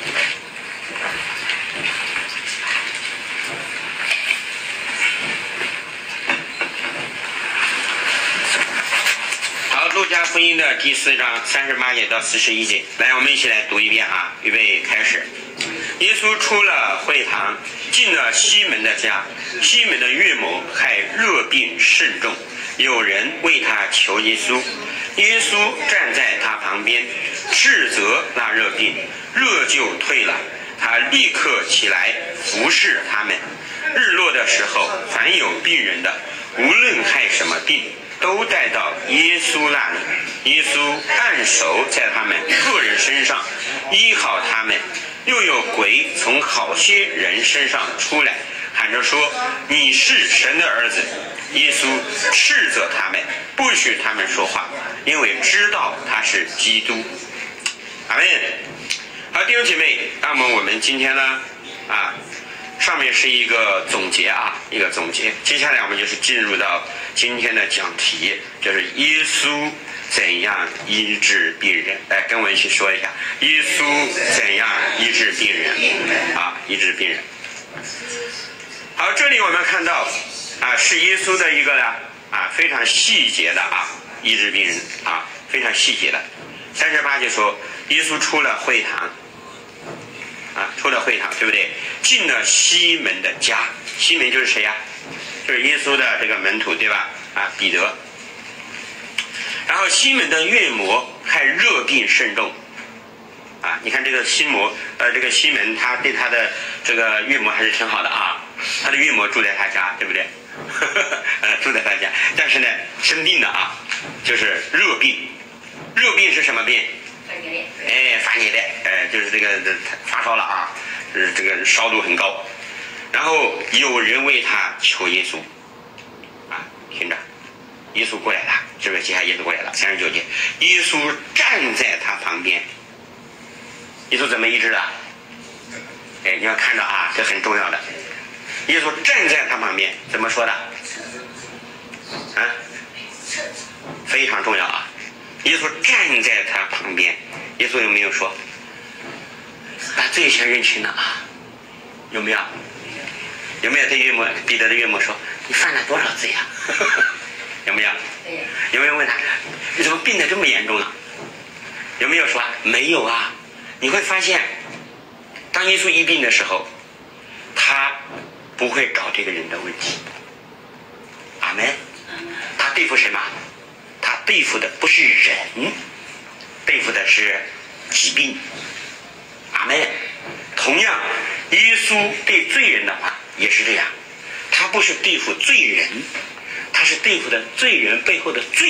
好，路加福音的第四章三十八节到四十一节，来，我们一起来读一遍啊，预备开始。耶稣出了会堂，进了西门的家。西门的岳母还热病甚重，有人为他求耶稣。耶稣站在他旁边，斥责那热病，热就退了。他立刻起来服侍他们。日落的时候，凡有病人的，无论害什么病，都带到耶稣那里。耶稣按手在他们个人身上，医好他们。又有鬼从好些人身上出来，喊着说：“你是神的儿子。”耶稣斥责他们，不许他们说话，因为知道他是基督。阿门。好，弟兄姐妹，那么我们今天呢，啊，上面是一个总结啊，一个总结。接下来我们就是进入到今天的讲题，就是耶稣怎样医治病人？来，跟我一起说一下，耶稣怎样医治病人？啊，医治病人。好，这里我们看到啊，是耶稣的一个呢啊非常细节的啊医治病人啊，非常细节的。三十八节说，耶稣出了会堂，啊，出了会堂，对不对？进了西门的家，西门就是谁呀？就是耶稣的这个门徒，对吧？啊，彼得。然后西门的岳母还热病甚重，啊，你看这个西门，呃，这个西门他对他的这个岳母还是挺好的啊，他的岳母住在他家，对不对？呃，住在他家，但是呢，生病了啊，就是热病，热病是什么病？哎，发热的，哎，就是这个发烧了啊，呃，这个烧度很高，然后有人为他求耶稣，啊，听着。耶稣过来了，是不是？接下来耶稣过来了，三十九节，耶稣站在他旁边。耶稣怎么医治的？哎，你要看着啊，这很重要的。耶稣站在他旁边，怎么说的？啊，非常重要啊！耶稣站在他旁边，耶稣有没有说把罪先认清了啊？有没有？有没有对岳母彼得的岳母说：“你犯了多少罪啊？”有没有？有没有问他你怎么病得这么严重呢？有没有说没有啊？你会发现，当耶稣医病的时候，他不会找这个人的问题。阿门。他对付什么？他对付的不是人，对付的是疾病。阿门。同样，耶稣对罪人的话也是这样，他不是对付罪人。他是对付的罪人背后的罪。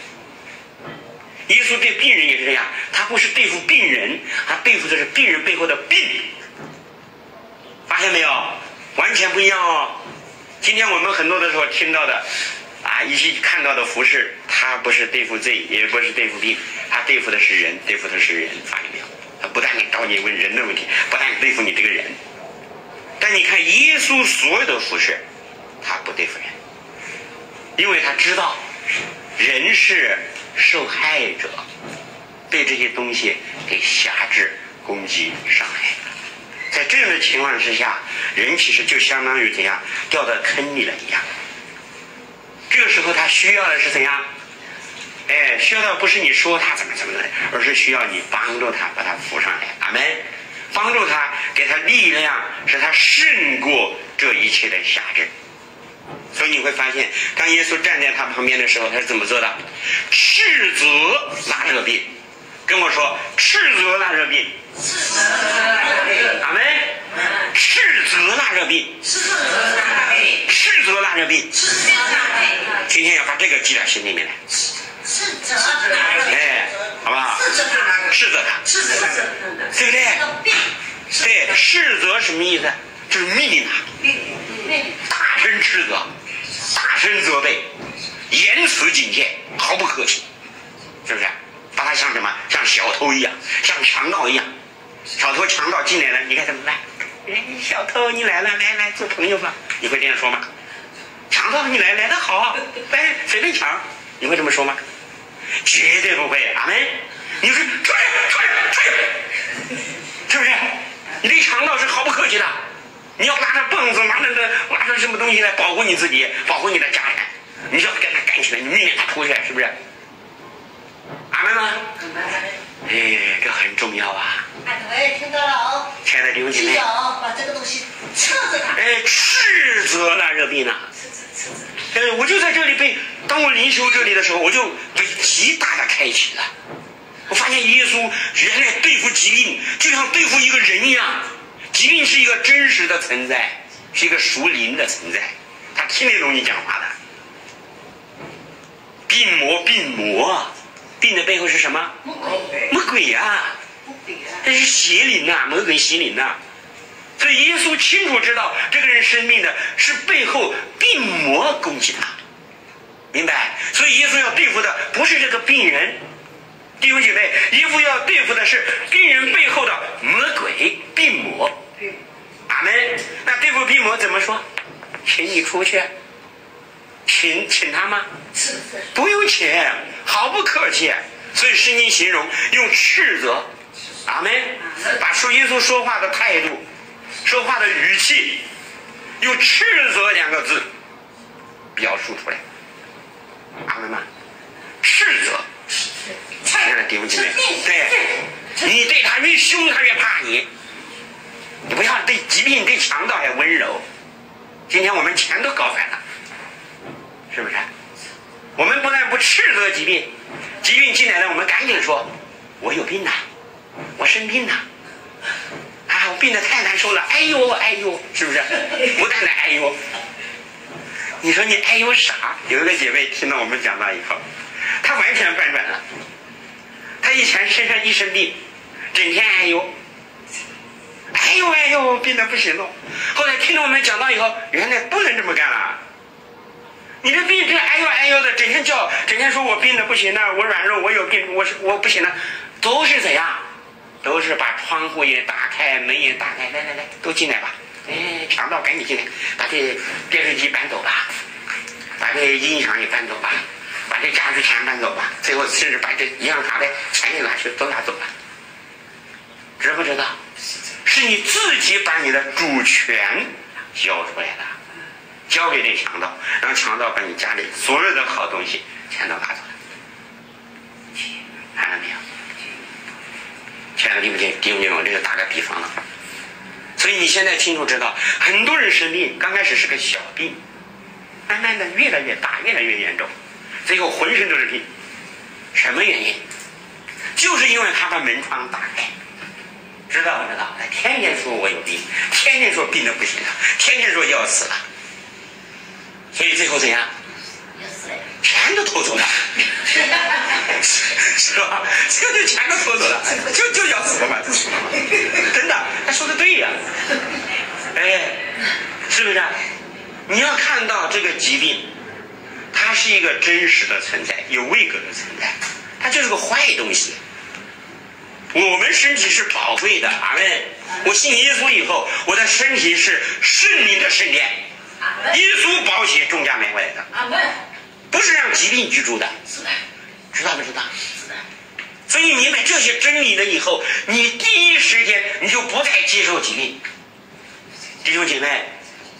耶稣对病人也是这样，他不是对付病人，他对付的是病人背后的病。发现没有？完全不一样哦。 今天我们很多的时候听到的啊，一些看到的服饰，它不是对付罪，也不是对付病，它对付的是人，对付的是人，发现没有？它不但找你问人的问题，不但对付你这个人，但你看耶稣所有的服饰，他不对付人，因为他知道人是受害者，被这些东西给辖制、攻击、伤害。在这样的情况之下，人其实就相当于怎样掉到坑里了一样。这个时候他需要的是怎样？哎，需要的不是你说他怎么怎么的，而是需要你帮助他把他扶上来。阿们，帮助他，给他力量，使他胜过这一切的辖制。所以你会发现，当耶稣站在他旁边的时候，他是怎么做的？斥责拉热病，跟我说，斥责拉热病。阿们，斥责拉热病，斥责拉热病。今天要把这个记到心里面来。哎，好不好？斥责他，对不对？对，斥责什么意思？就是命令他，大声斥责，大声责备，言辞警戒，毫不客气，是不是？把他像什么？像小偷一样，像强盗一样。小偷强盗进来了，你该怎么办？哎，小偷你来了，来来做朋友吧。你会这样说吗？强盗你来来得好，来随便抢，你会这么说吗？绝对不会。阿门。你说出来出来出来，是不是？你对强盗是毫不客气的，你要拿着棒子，拿着拿着什么东西来保护你自己，保护你的家产，你要跟他干起来，你命令他出去，是不是？阿门吗？哎，这很重要啊！ 哎，听到了哦， 亲爱的弟兄姐妹， 记得哦，把这个东西侧着它。 哎，斥责了热病呢。哎，我就在这里被，当我灵修这里的时候，我就被极大的开启了。我发现耶稣原来对付疾病就像对付一个人一样，疾病是一个真实的存在，是一个属灵的存在，他听得懂你讲话的。病魔，病魔，病的背后是什么？魔鬼，魔鬼啊！这是邪灵呐、啊，魔鬼邪灵呐、啊。所以耶稣清楚知道这个人生病的是背后病魔攻击他，明白？所以耶稣要对付的不是这个病人，弟兄姐妹，耶稣要对付的是病人背后的魔鬼病魔。阿们。那对付病魔怎么说？请你出去，请请他吗？不用请，毫不客气。所以圣经形容用斥责。阿们。把说耶稣说话的态度，说话的语气，用斥责两个字表述出来。阿们吗？斥责。亲爱的弟兄姐妹，对，你对他越凶，他越怕你。你不要对疾病、对强盗还温柔。今天我们全都搞反了，是不是？我们不但不斥责疾病，疾病进来了，我们赶紧说：“我有病呐，我生病呐，啊，我病得太难受了，哎呦哎呦，是不是？不但的哎呦，你说你哎呦啥？”有一个姐妹听到我们讲到以后，她完全反转了。她以前身上一生病，整天哎呦，哎呦哎呦，病得不行了。后来听到我们讲到以后，原来不能这么干了。你这病这哎呦哎呦的，整天叫，整天说我病得不行了，我软弱，我有病，我是我不行了，都是怎样？都是把窗户也打开，门也打开，来来来，都进来吧。哎，强盗赶紧进来，把这电视机搬走吧，把这音响也搬走吧，把这家具全搬走吧，最后甚至把这银行卡的钱也拿去，都拿走了。知不知道？是你自己把你的主权交出来了，交给这强盗，让强盗把你家里所有的好东西全都拿走了。看到没有？亲爱的弟兄弟兄姐妹，我这个打个比方了。所以你现在清楚知道，很多人生病，刚开始是个小病，慢慢的越来越大，越来越严重，最后浑身都是病。什么原因？就是因为他把门窗打开。知道不知道？他天天说我有病，天天说病得不行了，天天说要死了，所以最后怎样？全都偷走了，是吧？就就全都偷走了，就就要死了嘛，就死了嘛。真的，他说的对呀、啊，哎，是不是？ 你要看到这个疾病，它是一个真实的存在，有位格的存在，它就是个坏东西。我们身体是宝贵的，阿们。我信耶稣以后，我的身体是圣灵的圣殿，耶稣宝血重价买回来的，阿们。不是让疾病居住的，是的，知道不知道？是的。所以明白这些真理了以后，你第一时间你就不再接受疾病。弟兄姐妹，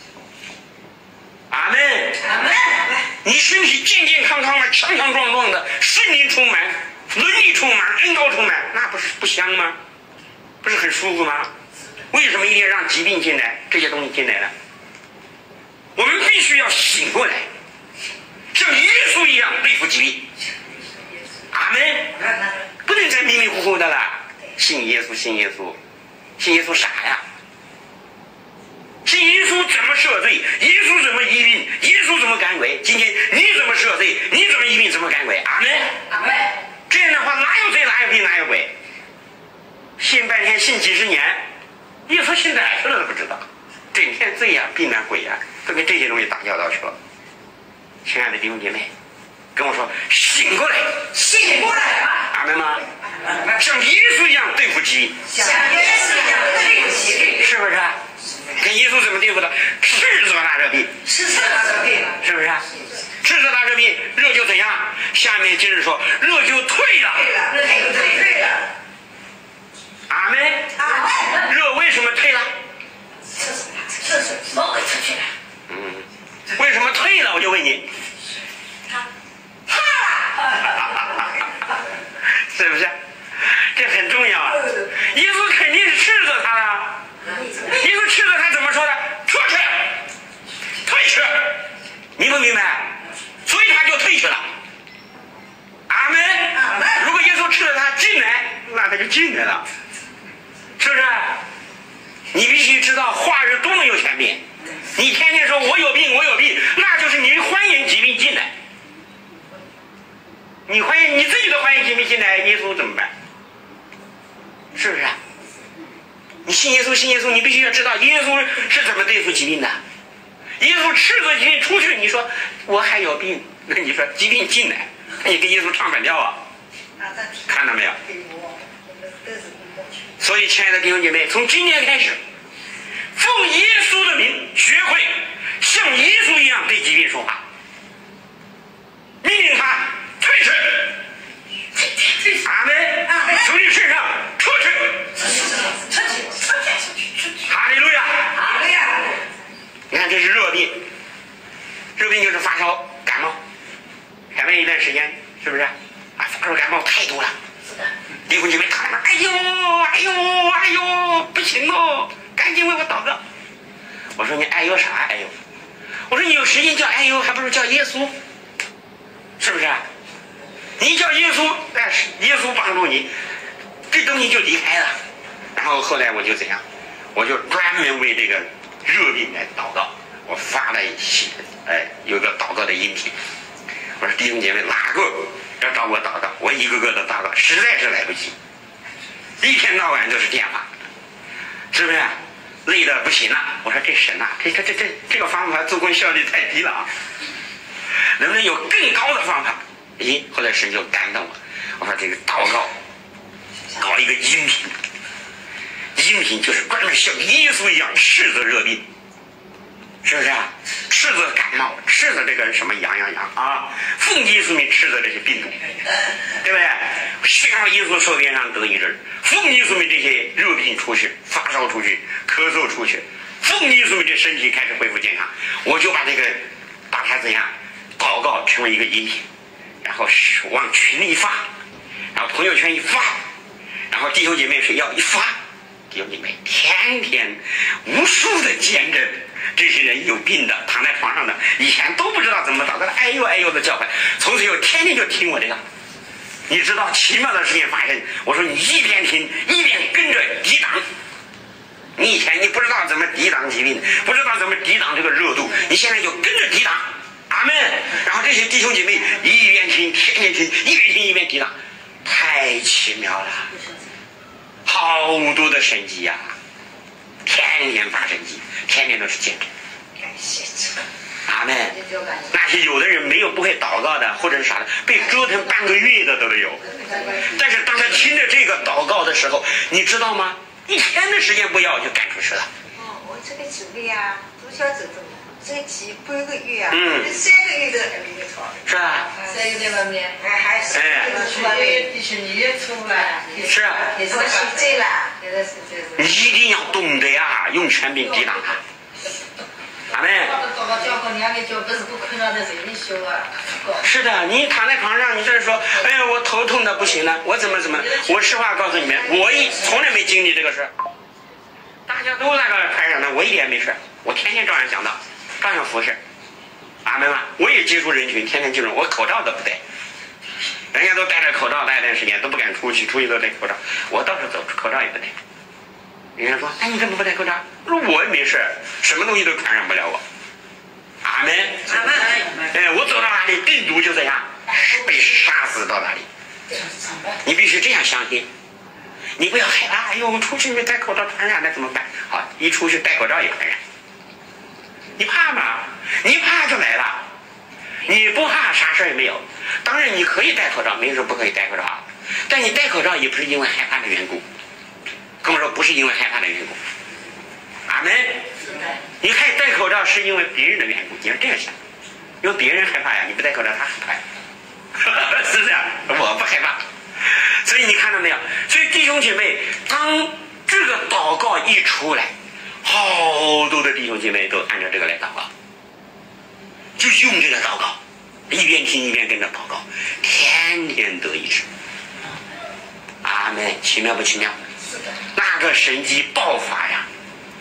阿们，阿们。你身体健健康康的、强强壮壮的，圣灵充满，伦理充满，恩膏充满，那不是不香吗？不是很舒服吗？为什么一定要让疾病进来？这些东西进来了，我们必须要醒过来，像耶稣一样对付疾病。阿们，不能再迷迷糊糊的了。信耶稣，信耶稣，信耶稣啥呀？信耶稣怎么赦罪？耶稣怎么医病？耶稣怎么赶鬼？今天你怎么赦罪？你怎么医病？怎么赶鬼？阿们，阿们。这样的话，哪有罪？哪有病？哪有鬼？信半天，信几十年，耶稣信哪去了都不知道，整天罪呀、病啊、鬼呀、啊，都跟这些东西打交道去了。亲爱的弟兄姐妹，跟我说，醒过来， 醒过来吧， 阿们吗？像耶稣一样对付疾病， 像耶稣一样对付疾病， 是不是？跟耶稣怎么对付的？赤子大热病， 赤子大热病， 是不是？赤子大热病，热就怎样？下面接着说，热就退了， 退了，热就退了。 阿们， 阿们。 热为什么退了？ 这是魔鬼出去了。 嗯，为什么退了？我就问你。 怕了。 是不是？这很重要啊！耶稣肯定是斥责他了。耶稣斥责他怎么说的？出去，退去。明不明白？所以他就退去了。阿们。如果耶稣斥责他进来，那他就进来了，是不是？你必须知道话语多么有权柄。你天天说我有病，我有病，那就是你欢迎疾病进来。你欢迎你自己都欢迎疾病进来，耶稣怎么办？是不是？你信耶稣，信耶稣，你必须要知道耶稣是怎么对付疾病的。耶稣斥责疾病出去，你说我还有病，那你说疾病进来，你跟耶稣唱反调啊？看到没有？所以，亲爱的弟兄姐妹，从今天开始，奉耶稣的名，学会像耶稣一样对疾病说话，命令他退去。阿门。从你身上出去。哈利路亚。 哈利路亚。 你看，这是热病，热病就是发烧、感冒，感冒一段时间，是不是？啊，发烧感冒太多了。弟兄姐妹看了，哎呦，哎呦，哎呦，不行哦，赶紧为我祷告。我说你哎呦啥哎呦？我说你有时间叫哎呦，还不如叫耶稣，是不是？你叫耶稣，但是耶稣帮助你，这东西就离开了。然后后来我就怎样？我就专门为这个热病来祷告，我发了一些，哎，有个祷告的音频。我说弟兄姐妹，哪个要找我祷告，我一个个的祷告，实在是来不及，一天到晚都是电话，是不是？累得不行了。我说这神啊，这这这这这个方法做工效率太低了啊，能不能有更高的方法？咦，后来神就感动我，我说这个祷告搞一个音频，音频就是专门像耶稣一样斥责热病，是不是啊？斥责感冒，斥责这个什么痒痒痒啊，奉耶稣名斥责这些病毒，对不对？宣告耶稣受鞭伤得医治，奉耶稣名这些热病出去，发烧出去，咳嗽出去，奉耶稣名这身体开始恢复健康。我就把这个把它怎样祷告成为一个音频，然后往群里发，然后朋友圈一发，然后弟兄姐妹睡觉一发，弟兄姐妹天天无数的见证。这些人有病的，躺在床上的，以前都不知道怎么祷告的，哎呦哎呦的叫唤，从此以后天天就听我这个。你知道奇妙的事情发生，我说你一边听一边跟着抵挡。你以前你不知道怎么抵挡疾病，不知道怎么抵挡这个热度，你现在就跟着抵挡。阿们。然后这些弟兄姐妹一边听天天听，一边听一边抵挡，太奇妙了，好多的神迹呀、啊，天天发神迹，天天都是见证。 阿门。那些有的人没有不会祷告的，或者是啥的，被折腾半个月的都有。但是当他听着这个祷告的时候，你知道吗？一天的时间不要就赶出去了。 哦，我这个姊妹啊，都晓得的，这个几半个月啊， 嗯， 三个月都还没有吵。 是吧？ 三个月外面还还是哎， 是你也出了， 是啊， 也是实在了，现在是这你一定要懂得呀，用权柄抵挡他。阿门。是的，你躺在床上，你这说，哎呀，我头痛的不行了，我怎么怎么？我实话告诉你们，我一从来没经历这个事。大家都在那台上呢，我一点没事，我天天照样讲道，照样服侍。阿门吗？我也接触人群，天天接触，我口罩都不戴。人家都戴着口罩戴一段时间，都不敢出去，出去都戴口罩，我到处走，口罩也不戴。人家说：“哎，你怎么不戴口罩？”我说：“我也没事，什么东西都传染不了我。”阿门。 阿门。 哎，我走到哪里，病毒就这样被杀死到哪里。你必须这样相信，你不要害怕。哎呦，我出去没戴口罩传染了怎么办？好，一出去戴口罩也传染。你怕吗？你怕就来了。你不怕，啥事也没有。当然你可以戴口罩，没人说不可以戴口罩，但你戴口罩也不是因为害怕的缘故。跟我说不是因为害怕的缘故。阿门。你害戴口罩是因为别人的缘故，你要这样想，因为别人害怕呀，你不戴口罩他害怕呀，是这样，我不害怕。所以你看到没有？所以弟兄姐妹，当这个祷告一出来，好多的弟兄姐妹都按照这个来祷告，就用这个祷告，一边听一边跟着祷告，天天得医治。阿门，奇妙不奇妙？那个神迹爆发呀！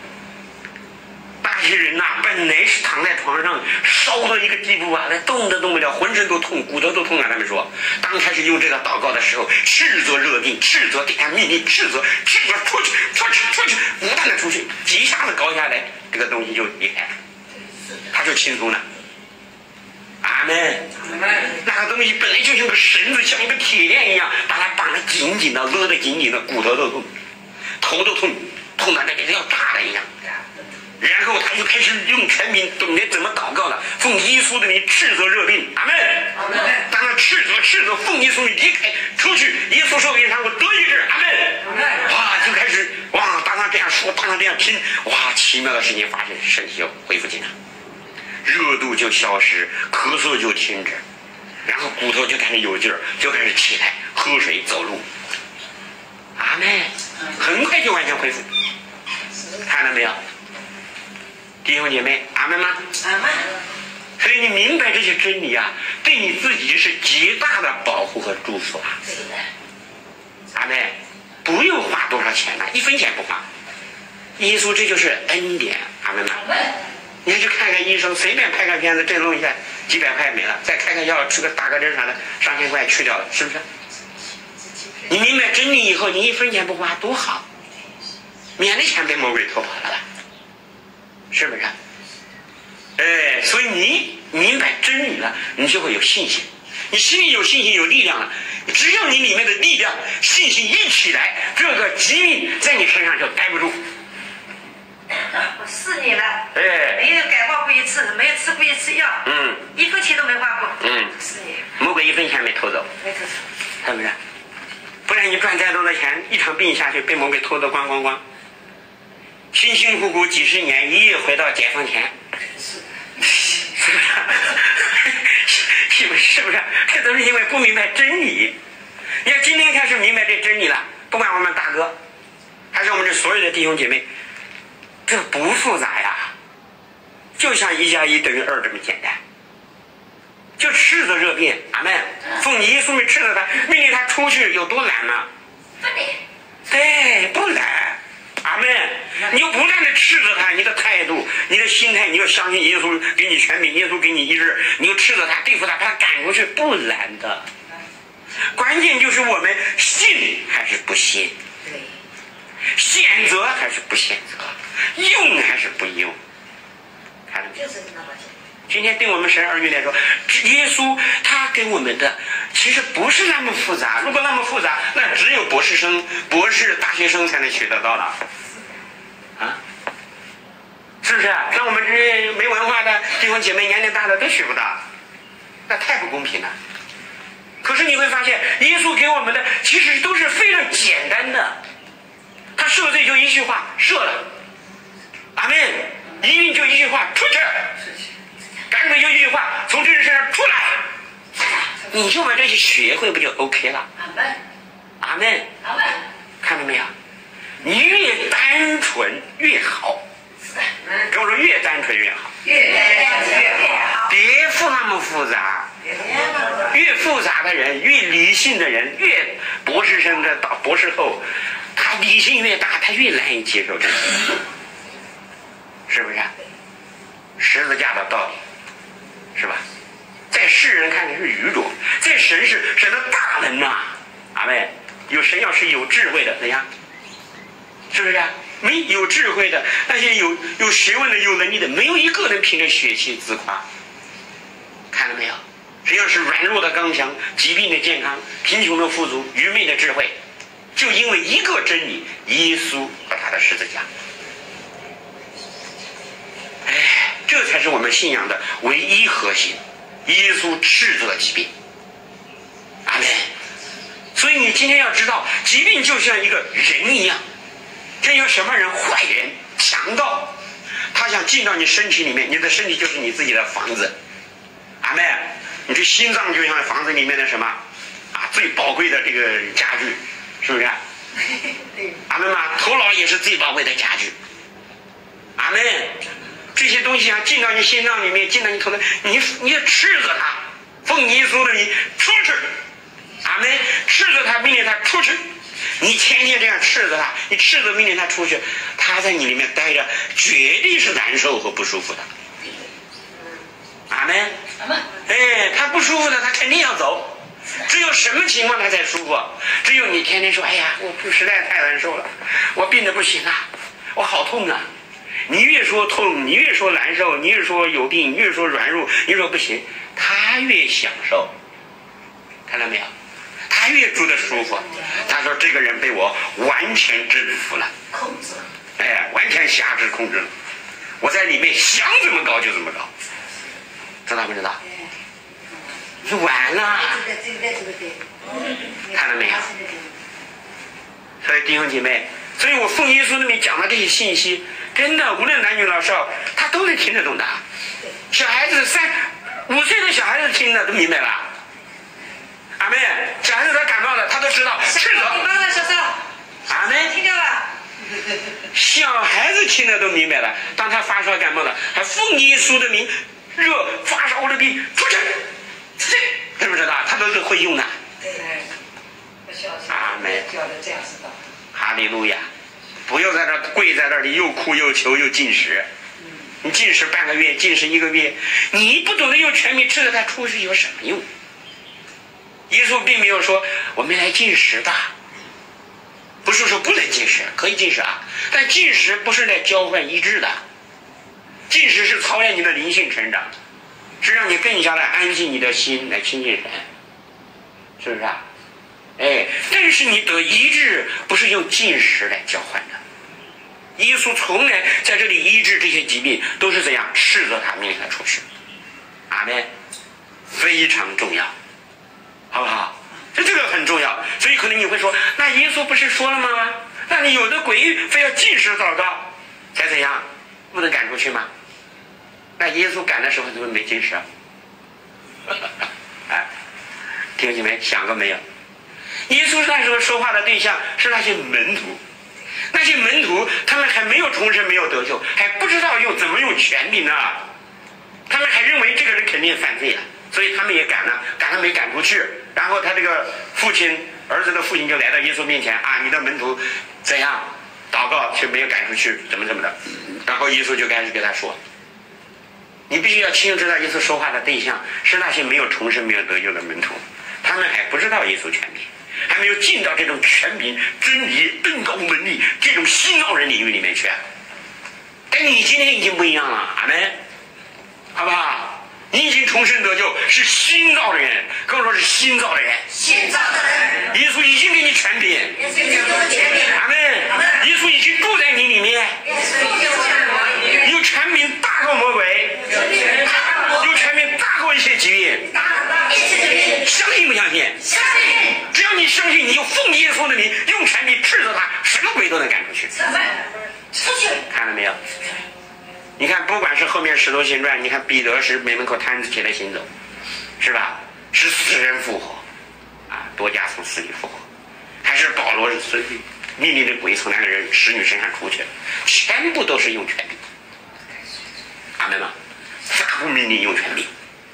那些人呐、啊，本来是躺在床上烧到一个地步啊，那动都动不了，浑身都痛，骨头都痛啊。他们说，当开始用这个祷告的时候，斥责热病，斥责给他命令，斥责，斥责出去，出去，出去，不断的出去，几下子搞下来，这个东西就离开了，他就轻松了。阿门。那个东西本来就像个绳子，像一个铁链一样，把它绑得紧紧的，勒得紧紧的，骨头都痛，头都痛，痛到那个要炸了一样。然后他就开始用权柄，懂得怎么祷告了。奉耶稣的名斥责热病，阿门。当他斥责斥责，奉耶稣的离开出去，耶稣说给他我得医治，阿门。哇，就开始哇，当他这样说，当他这样听，哇，奇妙的事情发生，身体就恢复健康，热度就消失，咳嗽就停止，然后骨头就开始有劲儿，就开始起来喝水走路，阿门。很快就完全恢复，看到没有？弟兄姐妹，阿门吗？ 阿门。 所以你明白这些真理啊，对你自己是极大的保护和祝福啊。阿门。不用花多少钱了，一分钱不花。耶稣这就是恩典，阿门吗？你去看看医生，随便拍个片子，这弄一下几百块没了，再开个药，吃个打个针啥的，上千块去掉了，是不是？你明白真理以后，你一分钱不花多好，免得钱被魔鬼偷跑了吧？是不是？哎，所以你明白真理了，你就会有信心。你心里有信心，有力量了。只要你里面的力量、信心一起来，这个疾病在你身上就待不住。 我四年了， 哎， 没有感冒过一次，没有吃过一次药， 嗯， 一分钱都没花过， 嗯， 四年， 魔鬼一分钱没偷走， 没偷走， 是不是？不然你赚再多的钱，一场病下去被魔鬼偷得光光光。辛辛苦苦几十年，一夜回到解放前，是不是？是不是？这都是因为不明白真理。你看今天开始明白这真理了，不管我们大哥，还是我们这所有的弟兄姐妹，这不复杂呀，就像一加一等于二这么简单。就斥责热病，阿门。奉耶稣名斥责他，命令他出去，有多难呢？对，不难。阿门！你要不断的斥责他，你的态度、你的心态，你要相信耶稣给你权柄，耶稣给你医治，你要斥责他、对付他，把他赶出去，不难的。关键就是我们信还是不信，选择还是不选择，用还是不用，看到没有？今天对我们神儿女来说，耶稣他给我们的其实不是那么复杂。如果那么复杂，那只有博士生、博士、大学生才能学得到了。啊！ 是不是？像我们这些没文化的弟兄姐妹，年龄大的都学不到，那太不公平了。可是你会发现，耶稣给我们的其实都是非常简单的，他赦罪就一句话，赦了，阿门，一孕就一句话，出去，赶鬼就一句话，从这人身上出来，你就把这些学会，不就 OK 了？ 阿门， 阿门， 阿门， 看到没有？你越单纯越好，跟我说越单纯越好， 越单纯越好， 别复那么复杂。越复杂的人，越理性的人，越博士生的到博士后，他理性越大，他越难以接受这个，是不是？十字架的道理，是吧？在世人看来是愚拙，在神是神的大能呐、啊！阿妹，有神要是有智慧的，怎样？是不是？没有智慧的那些有有学问的、有能力的，没有一个能凭着血气自夸。看到没有？只要是软弱的刚强、疾病的健康、贫穷的富足、愚昧的智慧，就因为一个真理，耶稣和他的十字架。哎，这才是我们信仰的唯一核心。耶稣斥责疾病，阿们。所以你今天要知道，疾病就像一个人一样，像一个什么人？坏人、强盗，他想进到你身体里面，你的身体就是你自己的房子，阿们。你这心脏就像房子里面的什么啊，最宝贵的这个家具，是不是？阿门嘛，头脑也是最宝贵的家具。阿门。这些东西啊，进到你心脏里面，进到你头脑，你你要斥责他，奉耶稣的名出去。阿门，斥责他，命令他出去。你天天这样斥责他，你斥责命令他出去，他在你里面待着，绝对是难受和不舒服的。阿门。哎，他不舒服的，他肯定要走。只有什么情况他才舒服？只有你天天说：“哎呀，我实在太难受了，我病得不行啊，我好痛啊。”你越说痛，你越说难受，你越说有病，越说软弱，你说不行，他越享受。看到没有？他越住得舒服。他说：“这个人被我完全征服了， 控制， 哎，完全辖制控制了。我在里面想怎么搞就怎么搞。”知道不知道？就完了。看到没有？所以弟兄姐妹，所以我奉耶稣的名讲的这些信息，真的无论男女老少，他都能听得懂的。小孩子三五岁的小孩子听的都明白了。阿妹，小孩子他感冒了，他都知道斥责。 你妈妈小少， 阿妹， 听见了？ 小孩子听的都明白了。当他发烧感冒了，还奉耶稣的名。热发烧的病出去，出去，知不知道？他都是会用的。 对， 阿门。 教的这样知道。 哈利路亚！不要在这跪在这里又哭又求又进食。你进食半个月，进食一个月，你不懂得用权柄斥责他出去有什么用？耶稣并没有说我们来进食的，不是说不能进食，可以进食啊，但进食不是来交换医治的。进食是操练你的灵性成长，是让你更加的安静你的心来亲近神，是不是啊？哎，但是你得医治不是用进食来交换的。耶稣从来在这里医治这些疾病，都是怎样斥责他，命令他出去。阿们，非常重要，好不好？这这个很重要。所以可能你会说，那耶稣不是说了吗？那你有的鬼非要进食祷告才怎样，不能赶出去吗？那耶稣赶的时候怎么没进食啊？哎，弟兄姐妹想过没有？耶稣那时候说话的对象是那些门徒，那些门徒他们还没有重生，没有得救，还不知道用怎么用权柄呢，他们还认为这个人肯定犯罪了，所以他们也赶了，赶了没赶出去。然后他这个父亲儿子的父亲就来到耶稣面前啊，你的门徒怎样祷告却没有赶出去，怎么怎么的。然后耶稣就开始给他说，你必须要清楚知道耶稣说话的对象是那些没有重生没有得救的门徒，他们还不知道耶稣权柄，还没有进到这种权柄真理恩高能力这种新造人领域里面去。但你今天已经不一样了，阿们，好不好？你已经重生得救，是新造的人，跟我说是新造的人， 新造的人， 耶稣已经给你权柄， 耶稣已经给我权柄， 阿们，耶稣已经住在你里面， 耶稣已经住在我里面， 有权出去， 看到没有？你看，不管是后面《使徒行传》，你看彼得是门口摊子起来行走，是吧？是死人复活，啊，多加从死里复活，还是保罗是命令的鬼从那个人使女身上出去，全部都是用权柄。阿门吗？发布命令用权柄。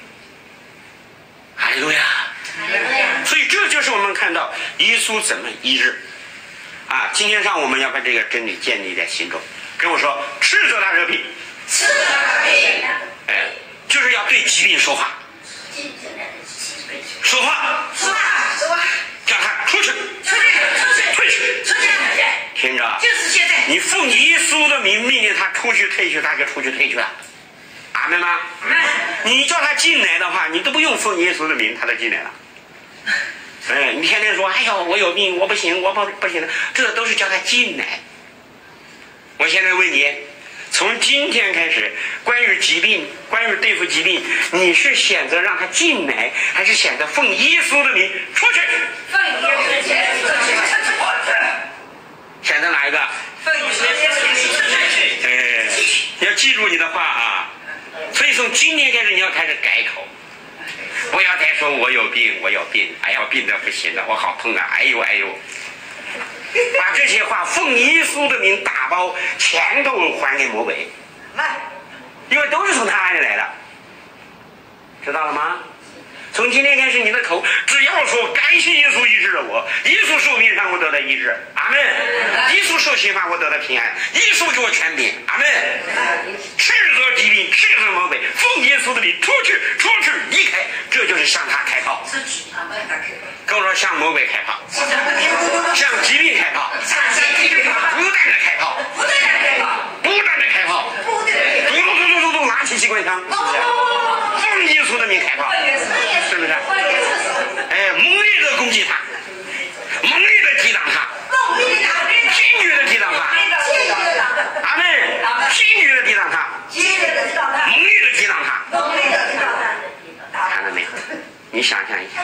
哈利路亚！所以这就是我们看到耶稣怎么医治啊！今天上我们要把这个真理建立在心中。跟我说，斥责他这病， 斥责他病， 哎，就是要对疾病说话，说话， 说话，说话， 叫他出去， 出去，出去， 退去， 出去， 听着， 就是现在， 你奉耶稣的名命令他出去退去，他就出去退去了。阿门吗？你叫他进来的话，你都不用奉耶稣的名，他都进来了。哎，你天天说，哎呦，我有病，我不行，我不不行，这都是叫他进来。我现在问你，从今天开始，关于疾病，关于对付疾病，你是选择让他进来，还是选择奉耶稣的名出去？ 奉耶稣的名出去， 选择哪一个？ 奉耶稣的名出去。 哎，要记住你的话啊！所以从今天开始，你要开始改口，不要再说我有病，我有病，哎呀，我病得不行了，我好痛啊，哎呦哎呦。把这些话奉耶稣的名打包，全都还给魔鬼，因为都是从他那里来的，知道了吗？从今天开始，你的口只要说感谢耶稣医治了我，耶稣受病让我得到医治，阿门。耶稣受刑罚我得到平安，耶稣给我权柄，阿门。斥责疾病，斥责魔鬼，奉耶稣的名出去，出去，离开，这就是向他开炮。跟我说，向魔鬼开炮，向疾病开炮，不断的开炮，不断的开炮，不断的开炮，咚咚咚咚咚，拿起机关枪，是不是？奉耶稣的名开炮，是不是？哎，猛烈的攻击他，猛烈的击挡他，坚决的击挡他，阿门。坚决的抵挡他，猛烈的抵挡他，看到没有？你想象一下，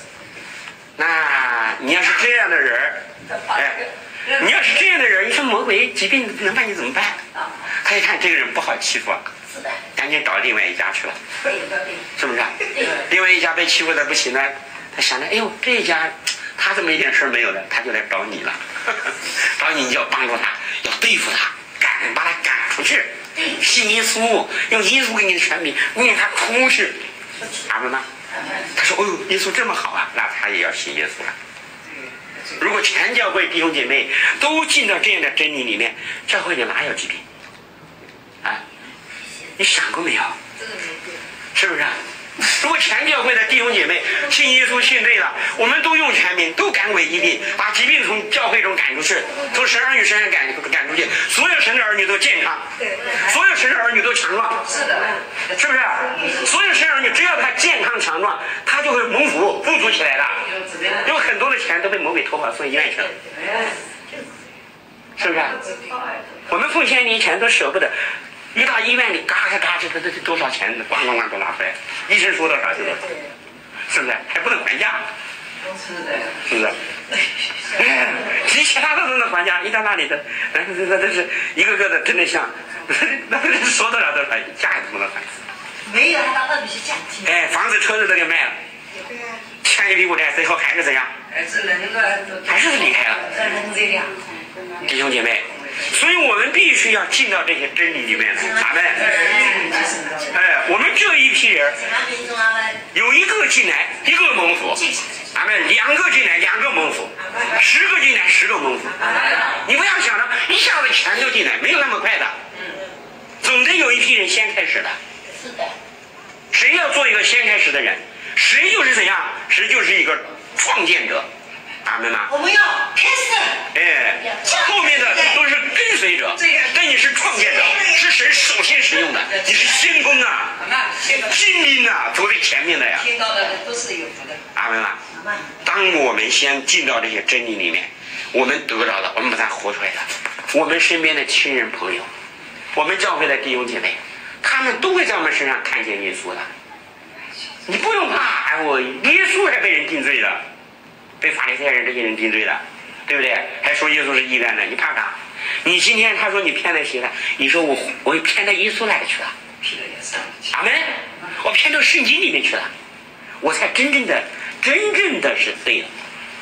那你要是这样的人，哎，你要是这样的人，你说魔鬼疾病能把你怎么办？他一看这个人不好欺负啊，赶紧找另外一家去了，是不是？另外一家被欺负的不行了，他想着，哎呦，这一家他怎么一点事没有的，他就来找你了，找你，你就要帮助他，要对付他。赶把他赶出去，信耶稣，用耶稣给你的权柄，令他出去，阿门吗？他说：“哦呦，耶稣这么好啊，那他也要信耶稣了。”如果全教会弟兄姐妹都进到这样的真理里面，教会里哪有疾病？啊，你想过没有？是不是？如果全教会的弟兄姐妹信耶稣信对了，我们都用权柄，都赶鬼疾病，把疾病从教会中赶出去，从神儿女身上赶赶出去，所有神的儿女都健康，所有神的儿女都强壮，是的，是不是？所有神儿女只要他健康强壮，他就会蒙福富足起来的。有很多的钱都被魔鬼偷跑送医院去了，是不是？我们奉献你钱都舍不得。一到医院里，嘎嘎嘎，这这这多少钱，咣咣咣都拿出来，医生说多少就多少，是不是？还不能还价，是不是？哎，其其他的都能还价，一到那里的，那那那是一个个的，真的像，那说多少多少，价也不能还。 没有，他到那里去价。 哎，房子车子都给卖了，欠一屁股债，最后还是怎样？还是离开了。弟兄姐妹。所以我们必须要进到这些真理里面来，阿门。哎，我们这一批人，有一个进来，一个蒙福，阿门；两个进来，两个蒙福；十个进来，十个蒙福。你不要想着一下子全都进来，没有那么快的，总得有一批人先开始的。谁要做一个先开始的人，谁就是怎样，谁就是一个创建者。阿门吗？ 我们要开始。 哎，后面的都是跟随者，但你是创建者，是神首先使用的，你是先锋啊，精英啊，走在前面的呀。 听到的都是有福的。 阿门吗？当我们先进到这些真理里面，我们得到了，我们把它活出来了。我们身边的亲人朋友，我们教会的弟兄姐妹，他们都会在我们身上看见耶稣的。你不用怕，哎，我耶稣还被人定罪了。被法利赛人这些人定罪了，对不对？还说耶稣是异端的，你怕啥？ 你今天他说你骗了谁了？你说我我骗到耶稣那里去了，阿门，我骗到圣经里面去了，我才真正的真正的是对了。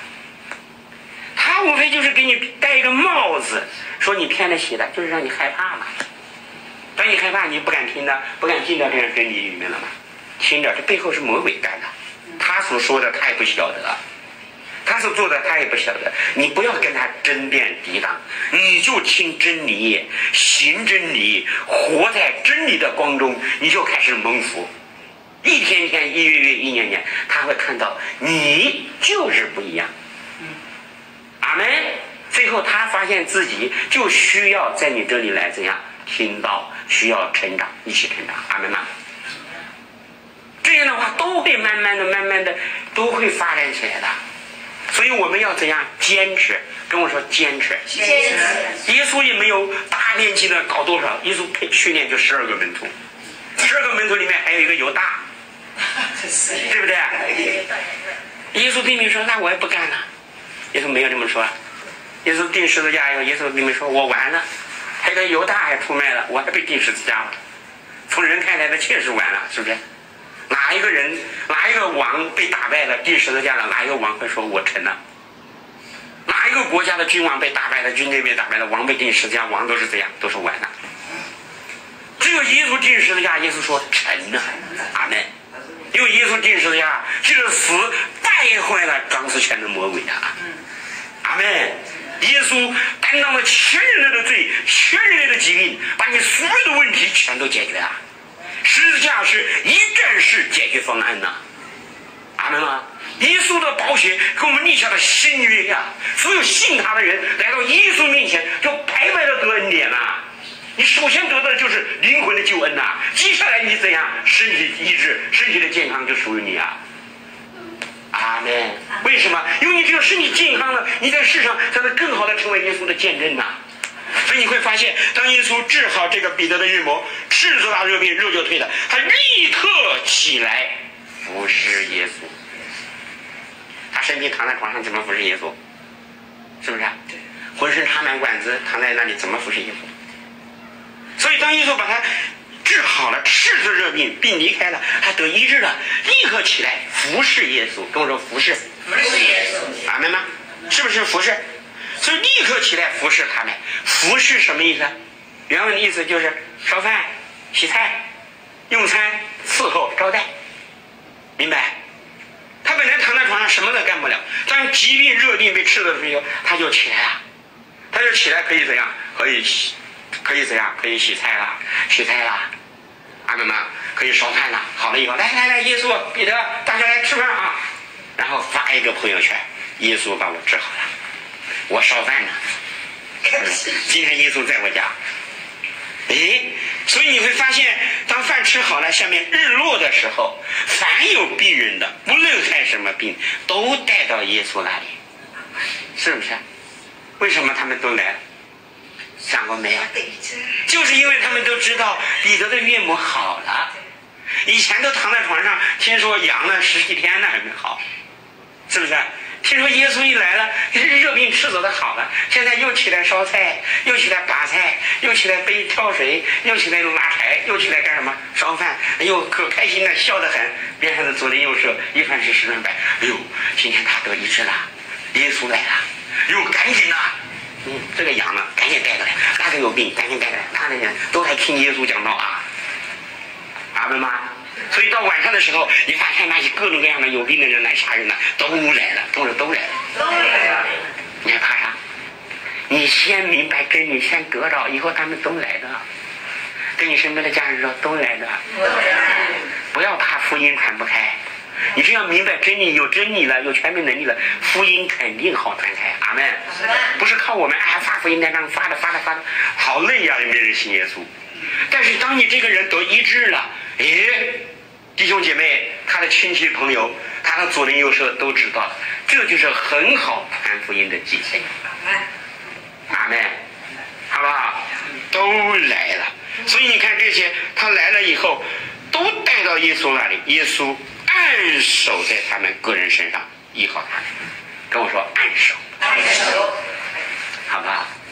他无非就是给你戴一个帽子，说你骗了谁了，就是让你害怕嘛。当你害怕，你不敢听的，不敢进到这样真理里面了嘛。听着，这背后是魔鬼干的，他所说的他也不晓得，他所做的他也不晓得。你不要跟他争辩抵挡，你就听真理，行真理，活在真理的光中，你就开始蒙福。一天天，一月月，一年年，他会看到你就是不一样。阿门。最后他发现自己就需要在你这里来怎样听到，需要成长，一起成长。阿门吗？这样的话都会慢慢的慢慢的都会发展起来的。所以我们要怎样坚持？跟我说坚持。 坚持。 耶稣也没有大面积的搞多少，耶稣配训练就十二个门徒，十二个门徒里面还有一个犹大，对不对？耶稣并没说那我也不干了，耶稣没有这么说。耶稣钉十字架以后，耶稣并没说我完了，还有个犹大还出卖了，我还被钉十字架了。从人看来的确实完了，是不是？哪一个人哪一个王被打败了钉十字架了，哪一个王会说我成了？哪一个国家的君王被打败了，军队被打败了，王被钉十字架，王都是这样，都是完了。只有耶稣钉十字架，耶稣说成了，阿门。因为耶稣钉十字架就是死败坏了掌死权的魔鬼啊，阿门。耶稣担当了全人类的罪，全人类的疾病，把你所有的问题全都解决了。十字架是一站式解决方案呐，阿门吗？耶稣的宝血给我们立下了新约呀、啊！所有信他的人来到耶稣面前，就白白的得恩典呐、啊。你首先得到的就是灵魂的救恩呐、啊，接下来你怎样身体医治，身体的健康就属于你啊！阿门。为什么？因为你只有身体健康了，你在世上才能更好的成为耶稣的见证呐、啊。所以你会发现，当耶稣治好这个彼得的岳母，赤子大热病，肉就退了，他立刻起来服侍耶稣。他生病躺在床上，怎么服侍耶稣？是不是？浑身插满管子，躺在那里怎么服侍耶稣？所以当耶稣把他治好了赤子热病，并离开了，他得医治了，立刻起来服侍耶稣。跟我说服侍， 服侍耶稣。 阿门吗？是不是服侍？所以立刻起来服侍他们。服侍什么意思？原文的意思就是烧饭、洗菜、用餐、伺候、招待，明白？他本来躺在床上什么都干不了，当疾病热病被治的时候，他就起来了，他就起来可以怎样？可以洗，可以怎样？可以洗菜了，洗菜了，阿门吗？可以烧饭了。好了以后，来来来，耶稣、彼得，大家来吃饭啊！然后发一个朋友圈，耶稣把我治好了。我烧饭呢，今天耶稣在我家。哎，所以你会发现，当饭吃好了，下面日落的时候，凡有病人的，不论害什么病，都带到耶稣那里，是不是？为什么他们都来？想过没有？就是因为他们都知道彼得的岳母好了，以前都躺在床上，听说阳了十几天了还没好，是不是？听说耶稣一来了，热病赤子的好了，现在又起来烧菜，又起来拔菜，又起来背挑水，又起来拉柴，又起来干什么烧饭，哎呦可开心了，笑得很。边上的左邻右舍一传十十传百，哎呦今天他得医治了，耶稣来了，哟赶紧啊，嗯这个阳了赶紧带过来，那个有病赶紧带过来，他那个都来听耶稣讲道啊，阿门吗？所以到晚上的时候，你发现那些各种各样的有病的人来杀人呢，都来了，都是都来了， 都来了。 你还怕啥？你先明白真理，先得着，以后他们都来的。跟你身边的家人说，都来的。不要怕福音传不开，你只要明白真理，有真理了，有全面能力了，福音肯定好传开。阿门。不是靠我们哎发福音单张发的发的发的，好累呀、啊，也没人信耶稣。但是当你这个人得医治了，哎。弟兄姐妹，他的亲戚朋友，他的左邻右舍都知道了，这就是很好传福音的机会。阿门，好不好？都来了，所以你看这些，他来了以后，都带到耶稣那里，耶稣按手在他们个人身上，医好他们。跟我说按手， 按手， 好不好？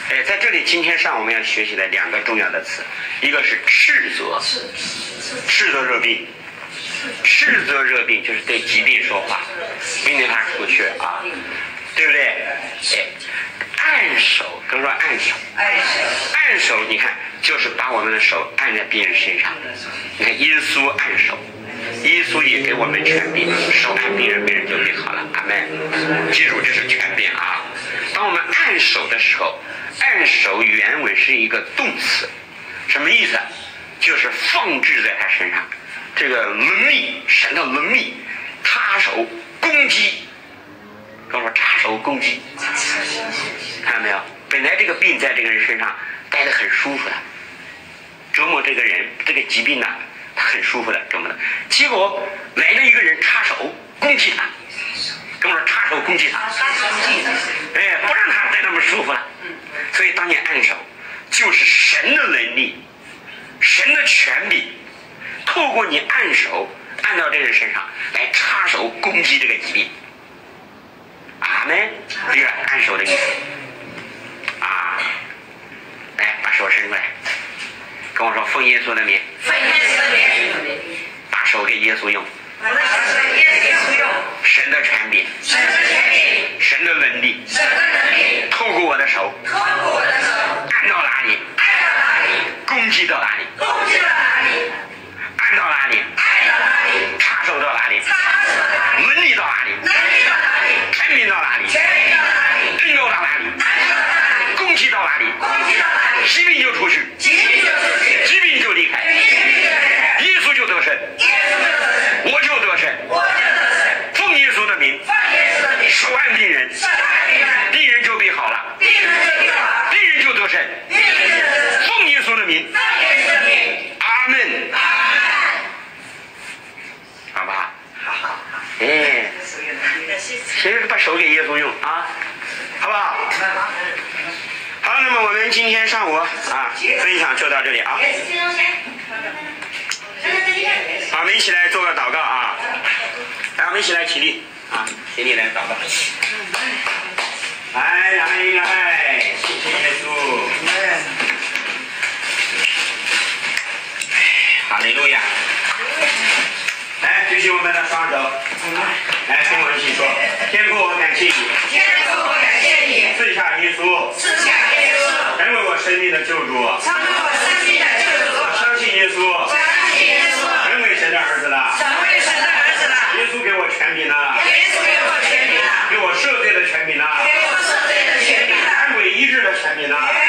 哎，在这里今天上我们要学习的两个重要的词，一个是斥责，斥责热病，斥责热病就是对疾病说话，命令他出去啊，对不对？哎，按手，跟说按手，按手，你看就是把我们的手按在病人身上，你看耶稣按手。耶稣也给我们权柄，手按病人，病人就病好了。阿门。记住，这是权柄啊！当我们按手的时候，按手原文是一个动词，什么意思？就是放置在他身上，这个能力，神的能力，插手攻击。跟我说插手攻击，看到没有？本来这个病在这个人身上待得很舒服的，折磨这个人，这个疾病呢、啊。他很舒服的，怎么的？结果来了一个人插手攻击他，跟我说插手攻击他，哎，不让他再那么舒服了。所以当你按手，就是神的能力，神的权柄，透过你按手按到这个人身上来插手攻击这个疾病。阿门，这是按手的意思啊！来，把手伸出来。跟我说，奉耶稣的名， 奉耶稣的名， 把手给耶稣用， 把手给耶稣用， 神的权柄， 神的权柄， 神的能力， 神的能力， 透过我的手， 透过我的手， 按到哪里， 按到哪里， 攻击到哪里， 攻击到哪里， 按到哪里， 按到哪里， 插手到哪里， 插手到哪里， 能力到哪里， 能力到哪里， 权柄到哪里， 权柄到哪里， 运动到哪里， 按到哪里， 攻击到哪里， 攻击到哪里， 疾病就出去， 疾病就出去， 疾病就离开，耶稣就得胜， 耶稣就得胜， 我就得胜， 我就得胜， 奉耶稣的名， 奉耶稣的名， 手按病人， 手按病人， 病人就病好了， 病人就病好了， 病人就得胜， 病人就得胜， 奉耶稣的名， 奉耶稣的名， 阿门， 阿门。 好吧？哎，谁把手给耶稣用啊？好不好？好，那么我们今天上午啊分享就到这里啊。好，我们一起来做个祷告啊！来，我们一起来起立啊，起立来祷告。来来来，谢谢耶稣。哈利路亚。来，举起我们的双手，来跟我一起说：天父，我感谢你， 天父，我感谢你， 赐下耶稣， 赐下耶稣， 成为我生命的救主。 成为我生命的救主。 我相信耶稣， 相信耶稣， 成为神的儿子了。 成为神的儿子了。 耶稣给我权柄了， 耶稣给我权柄了， 给我赦罪的权柄了， 给我赦罪的权柄了， 赶鬼医治的权柄了， 给